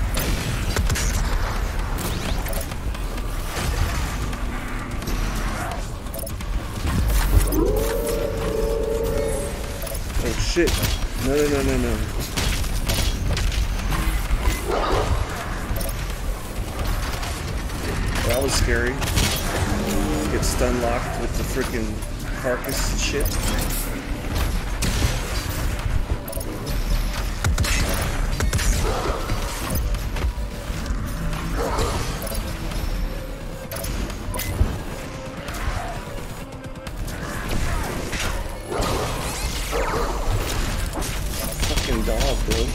Oh shit. No, no, no, no, no. That was scary. Get stun locked with the freaking carcass and shit. Dog, bro.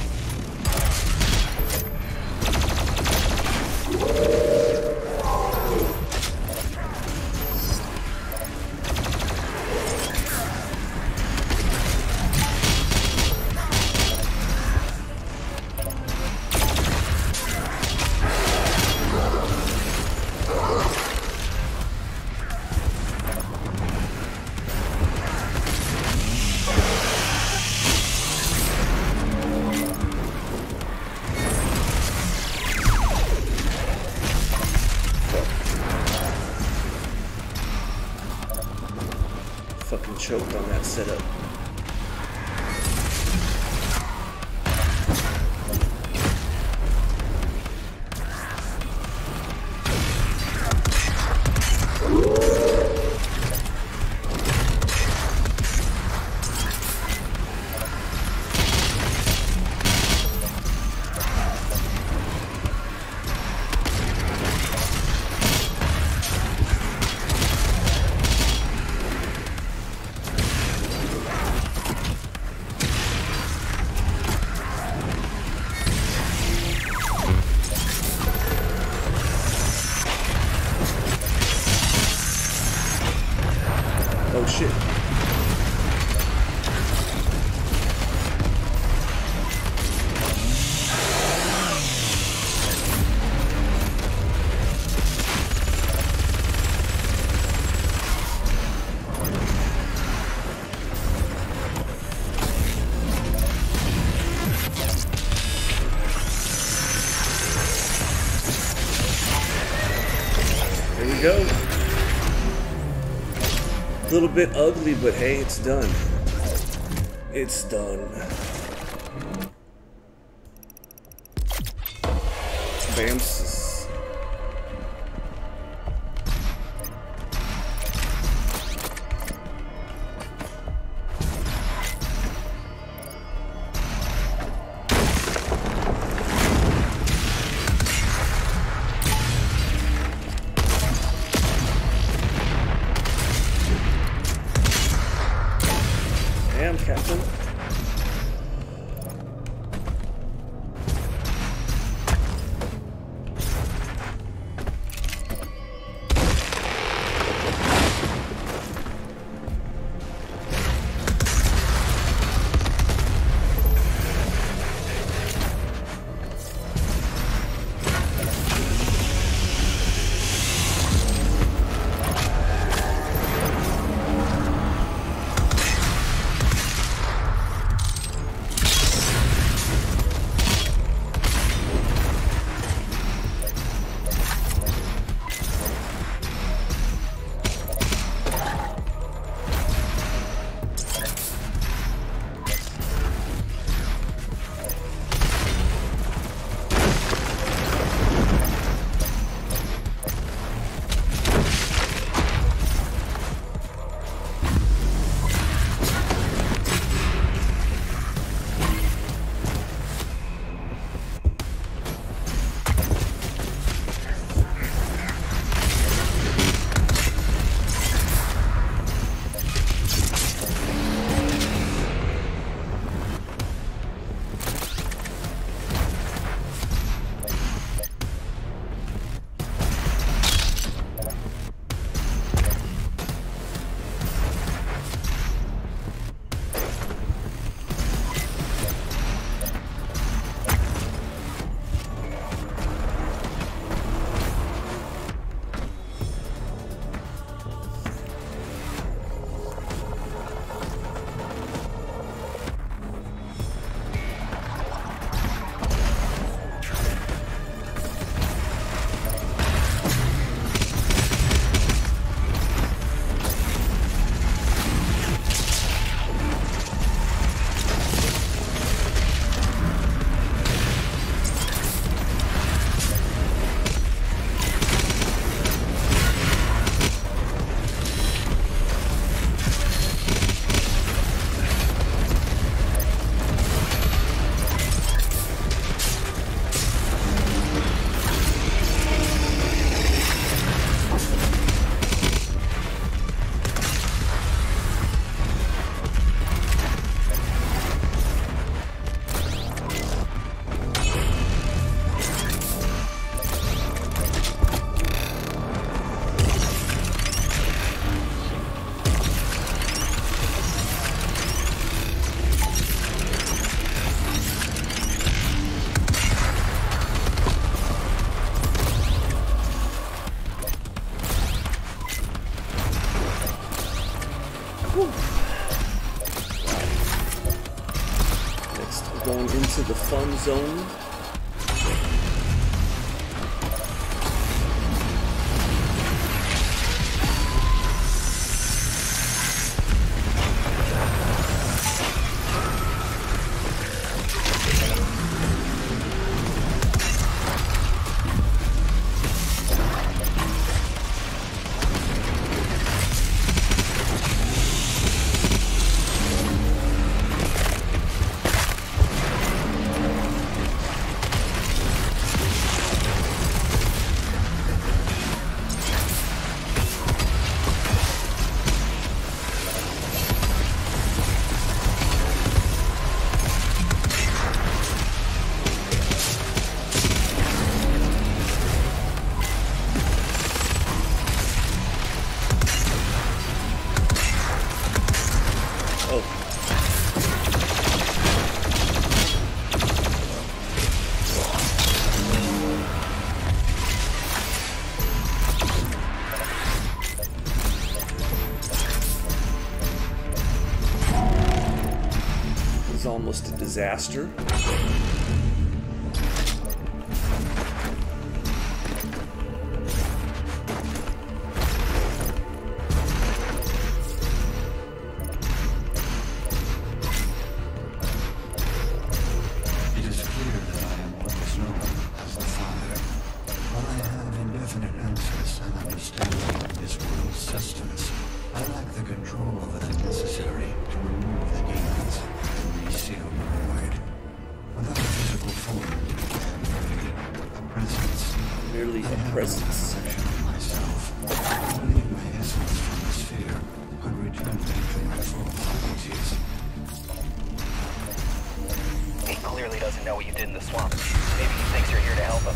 fucking choked on that setup. Oh shit. There we go. A little bit ugly, but hey, it's done. It's done. Bams. Damn, Captain. Next, we're going into the fun zone. Oh. It's almost a disaster. Merely a presence. Myself, only my essence from the sphere could return me to my full faculties. He clearly doesn't know what you did in the swamp. Maybe he thinks you're here to help him.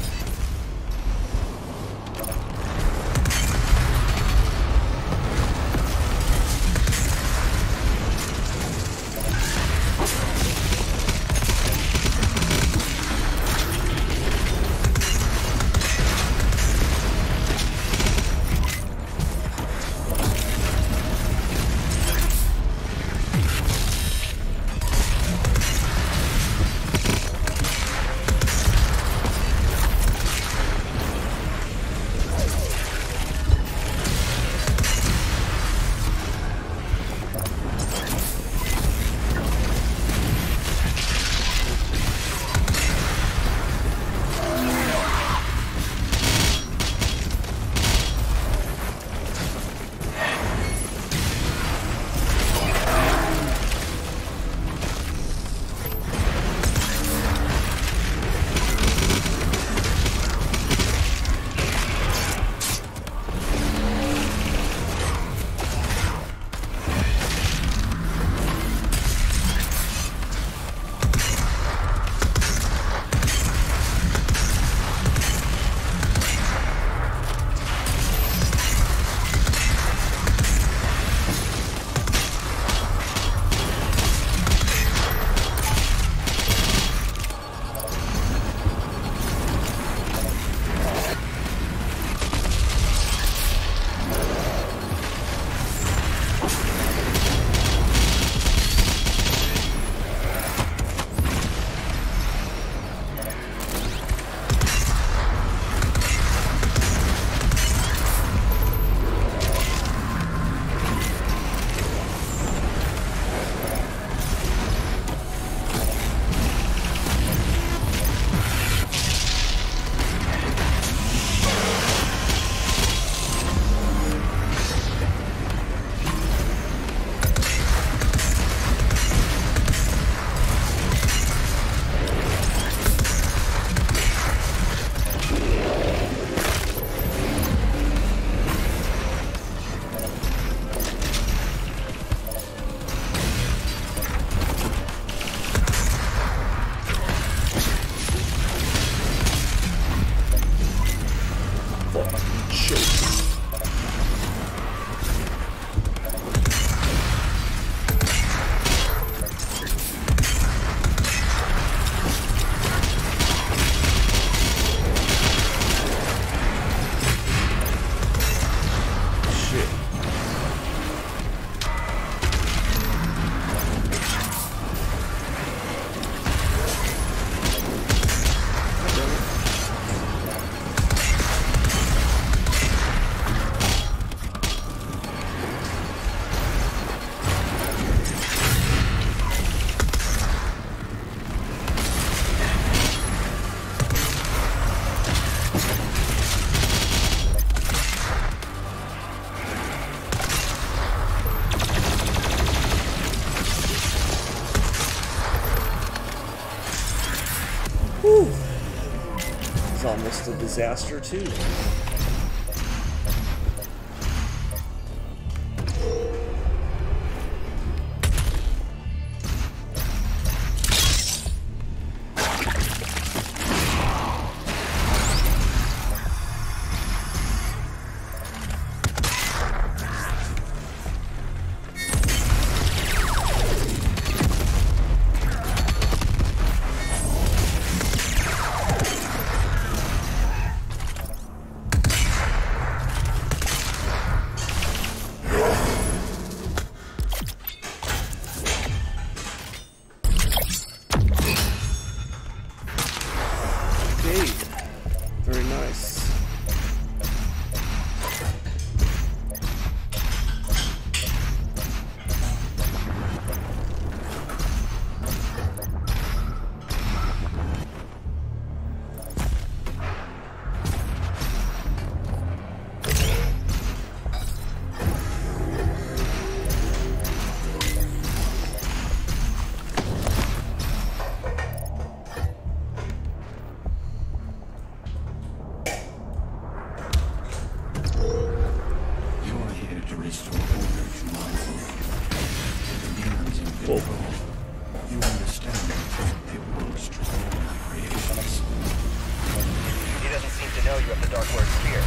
Whew. It's almost a disaster too. Whoa. You understand the most strong creations. He doesn't seem to know you have the Dark Lord Spear.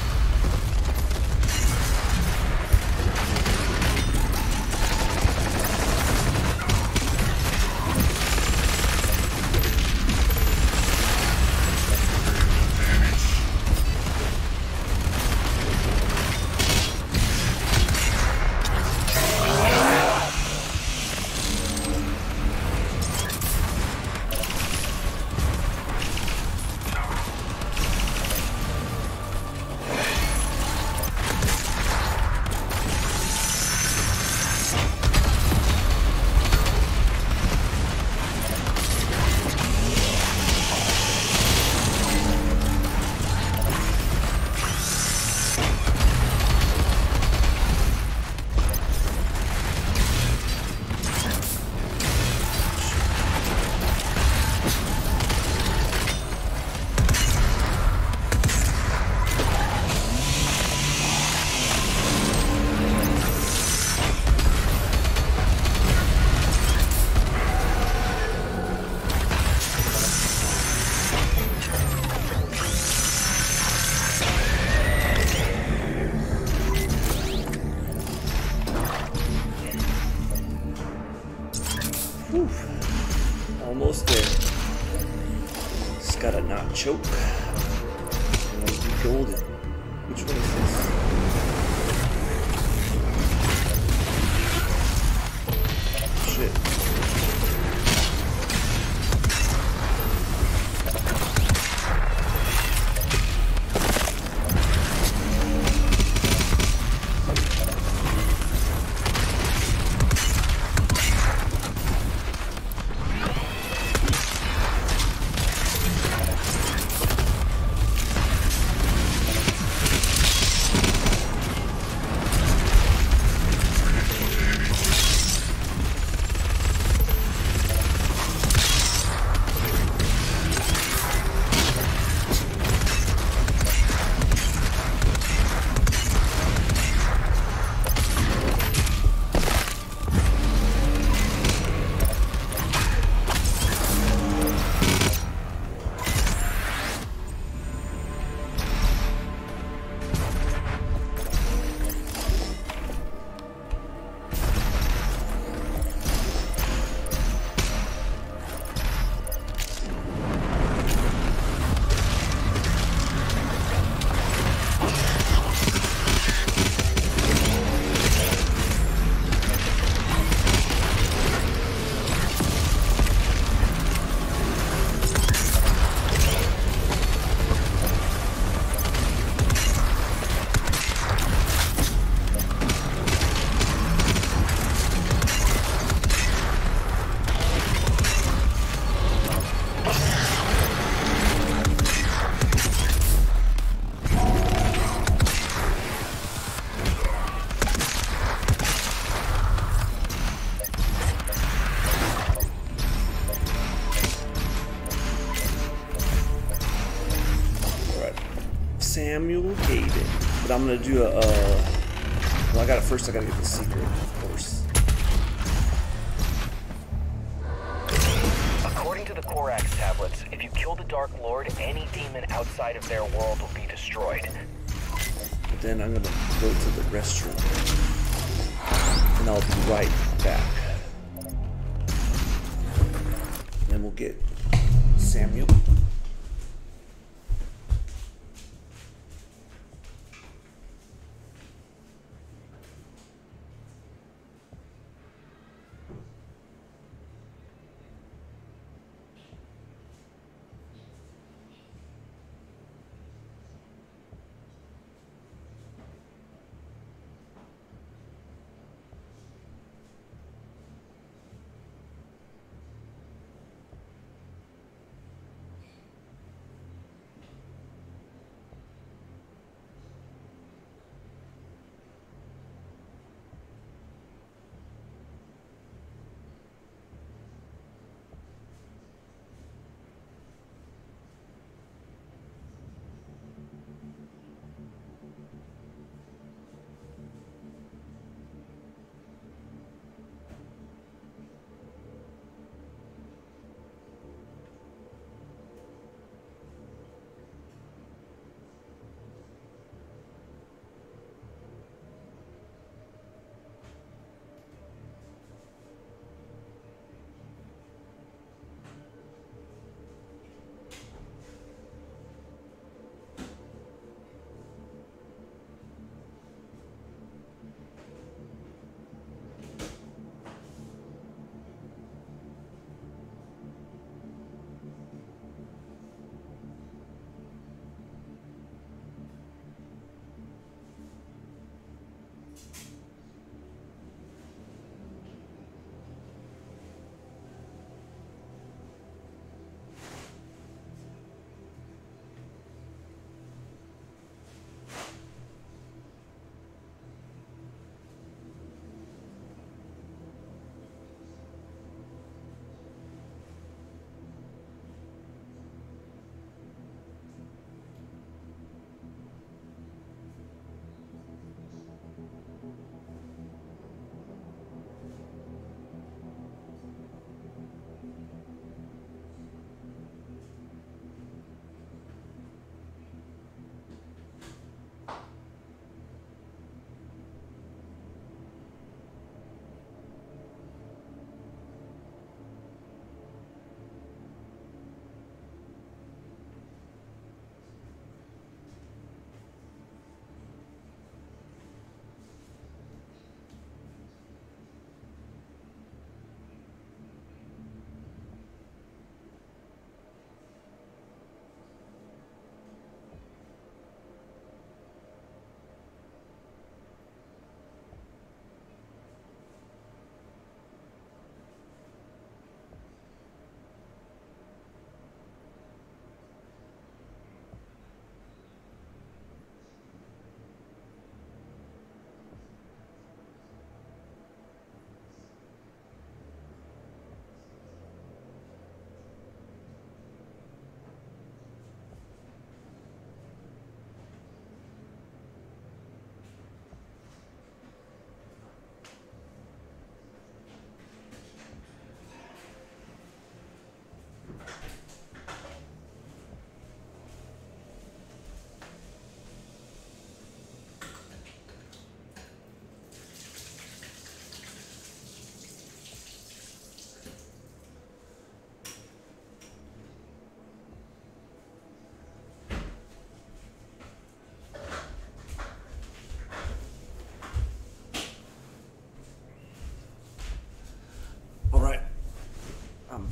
Whew. Almost there. Just gotta not choke. And I'll be golden. Which one is this? Shit. Samuel Hayden. But I'm gonna do a, uh, well, I gotta, first I gotta get the secret, of course. According to the Korax tablets, if you kill the Dark Lord, any demon outside of their world will be destroyed. But then I'm gonna go to the restroom. And I'll be right back. And then we'll get Samuel.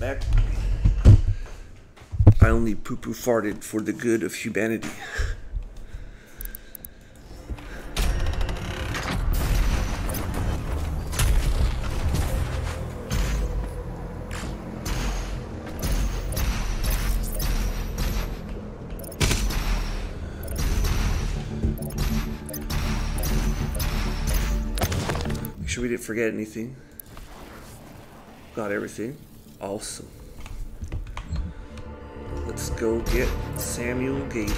back. I only poo-poo farted for the good of humanity. Make sure we didn't forget anything. Got everything. Awesome. Let's go get Samuel Gator.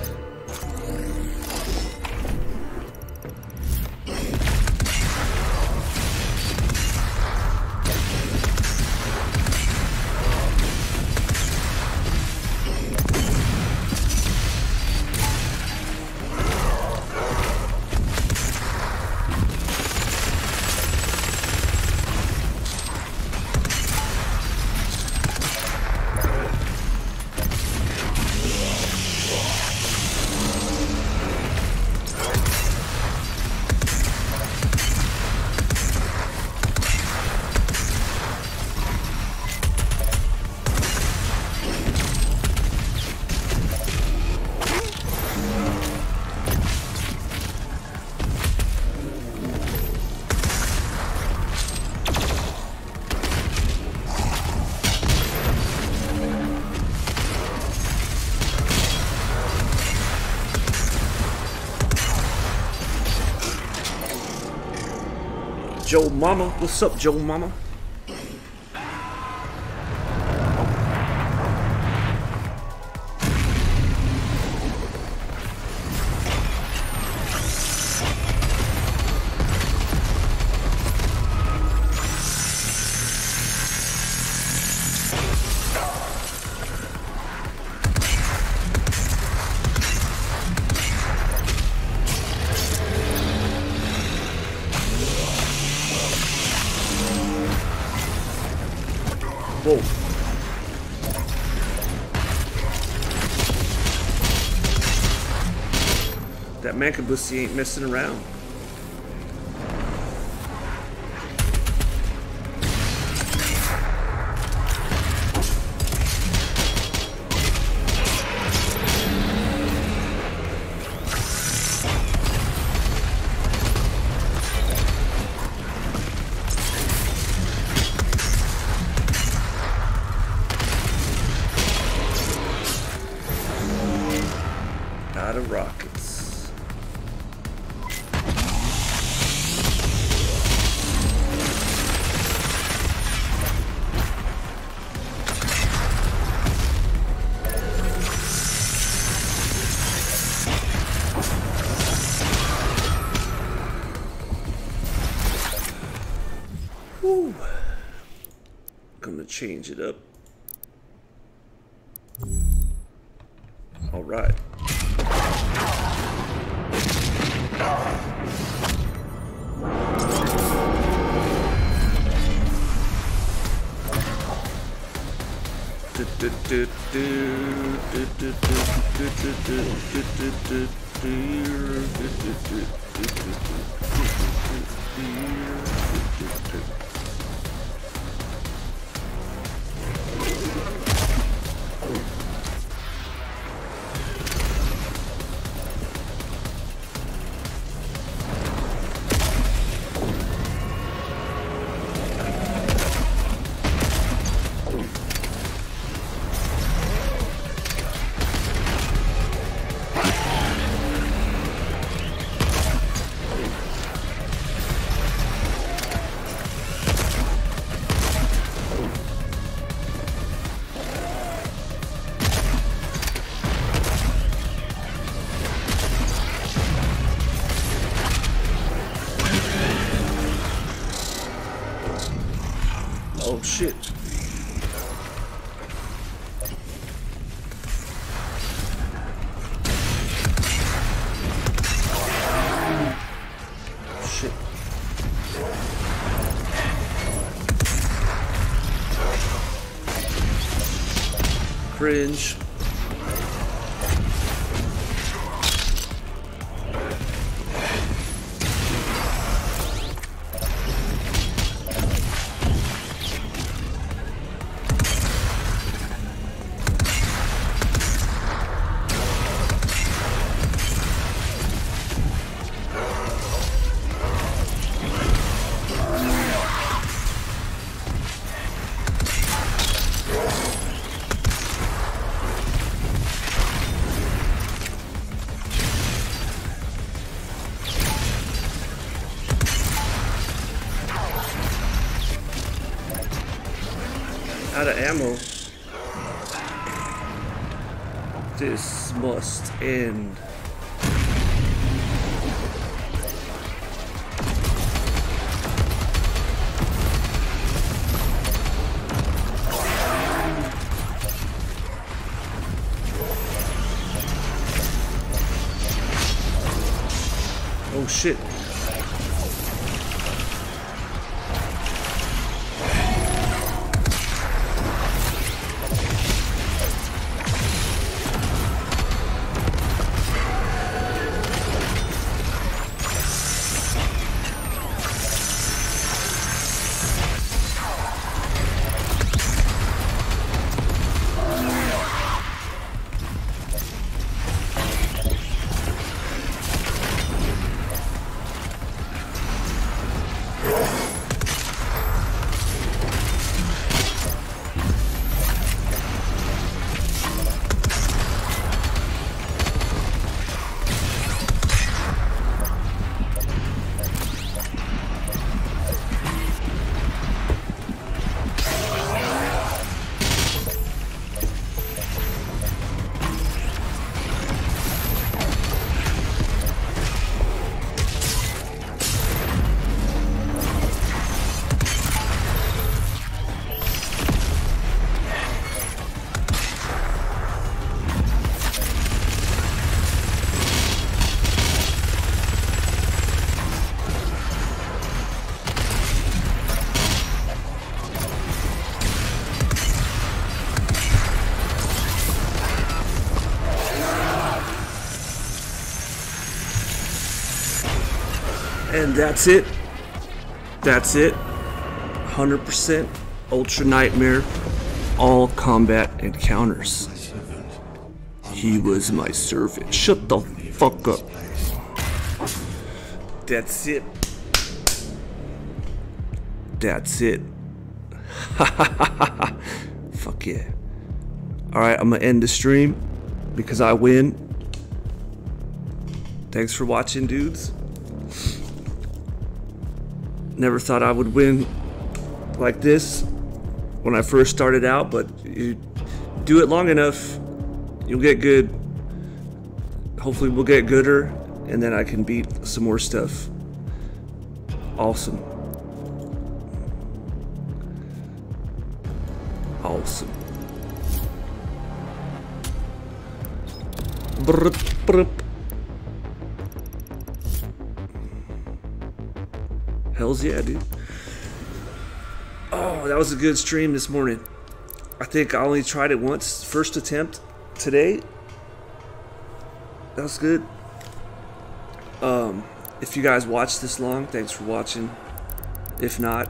Joe Mama, what's up, Joe Mama? Whoa. That Mankabussy ain't messing around. Out of rockets. Whew. Gonna change it up. All right. Oh shit. Shit. Cringe. Out of ammo. This must end. Oh shit. And that's it. That's it. one hundred percent Ultra Nightmare. All combat encounters. He was my servant. Shut the fuck up. That's it. That's it. Fuck yeah. Alright, I'm gonna end the stream because I win. Thanks for watching, dudes. Never thought I would win like this when I first started out, but you do it long enough, you'll get good. Hopefully we'll get gooder, and then I can beat some more stuff. Awesome. Awesome. Brr, brr. Hells yeah, dude. Oh, that was a good stream this morning. I think I only tried it once. First attempt today. That was good. Um, if you guys watched this long, thanks for watching. If not,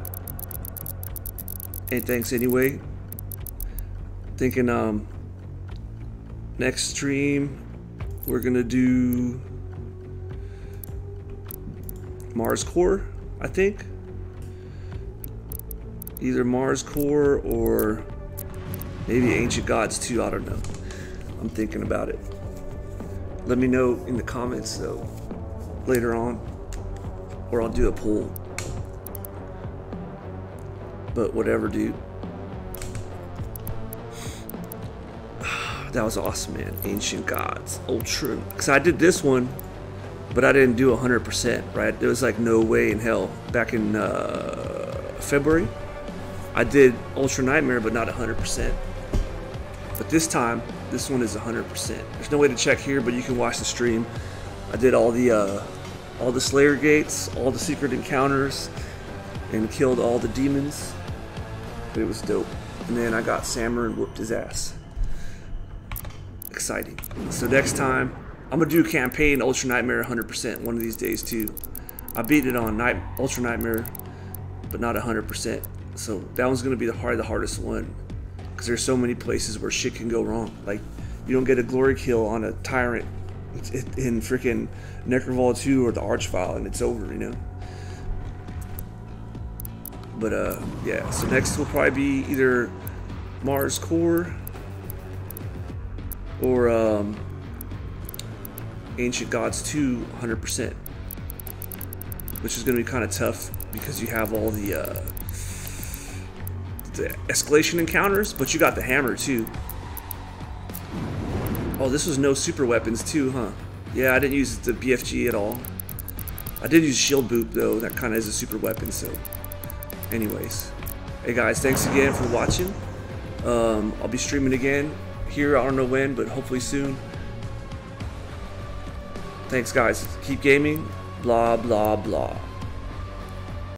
and thanks anyway. Thinking um next stream we're gonna do Mars Core, I think. Either Mars Core or maybe Ancient Gods two, I don't know. I'm thinking about it. Let me know in the comments though later on, or I'll do a poll. But whatever, dude. That was awesome, man. Ancient Gods, Ultra. Because I did this one, but I didn't do one hundred percent, right? There was like no way in hell. Back in uh, February, I did Ultra Nightmare, but not one hundred percent. But this time, this one is one hundred percent. There's no way to check here, but you can watch the stream. I did all the uh, all the Slayer gates, all the secret encounters, and killed all the demons. It was dope. And then I got Samur and whooped his ass. Exciting. So next time, I'm gonna do campaign Ultra Nightmare one hundred percent one of these days too. I beat it on Night Ultra Nightmare, but not one hundred percent. So that one's gonna be the hard, the hardest one, because there's so many places where shit can go wrong. Like you don't get a glory kill on a tyrant in freaking Necrovault two or the Archvile, and it's over, you know. But uh, yeah. So next will probably be either Mars Core or um, Ancient Gods two one hundred percent, which is going to be kind of tough because you have all the uh, the escalation encounters, but you got the hammer too. Oh, this was no super weapons too, huh? Yeah, I didn't use the B F G at all. I did use shield boot though, that kind of is a super weapon, so anyways. Hey guys, thanks again for watching. Um, I'll be streaming again here, I don't know when, but hopefully soon. Thanks guys, keep gaming, blah blah blah.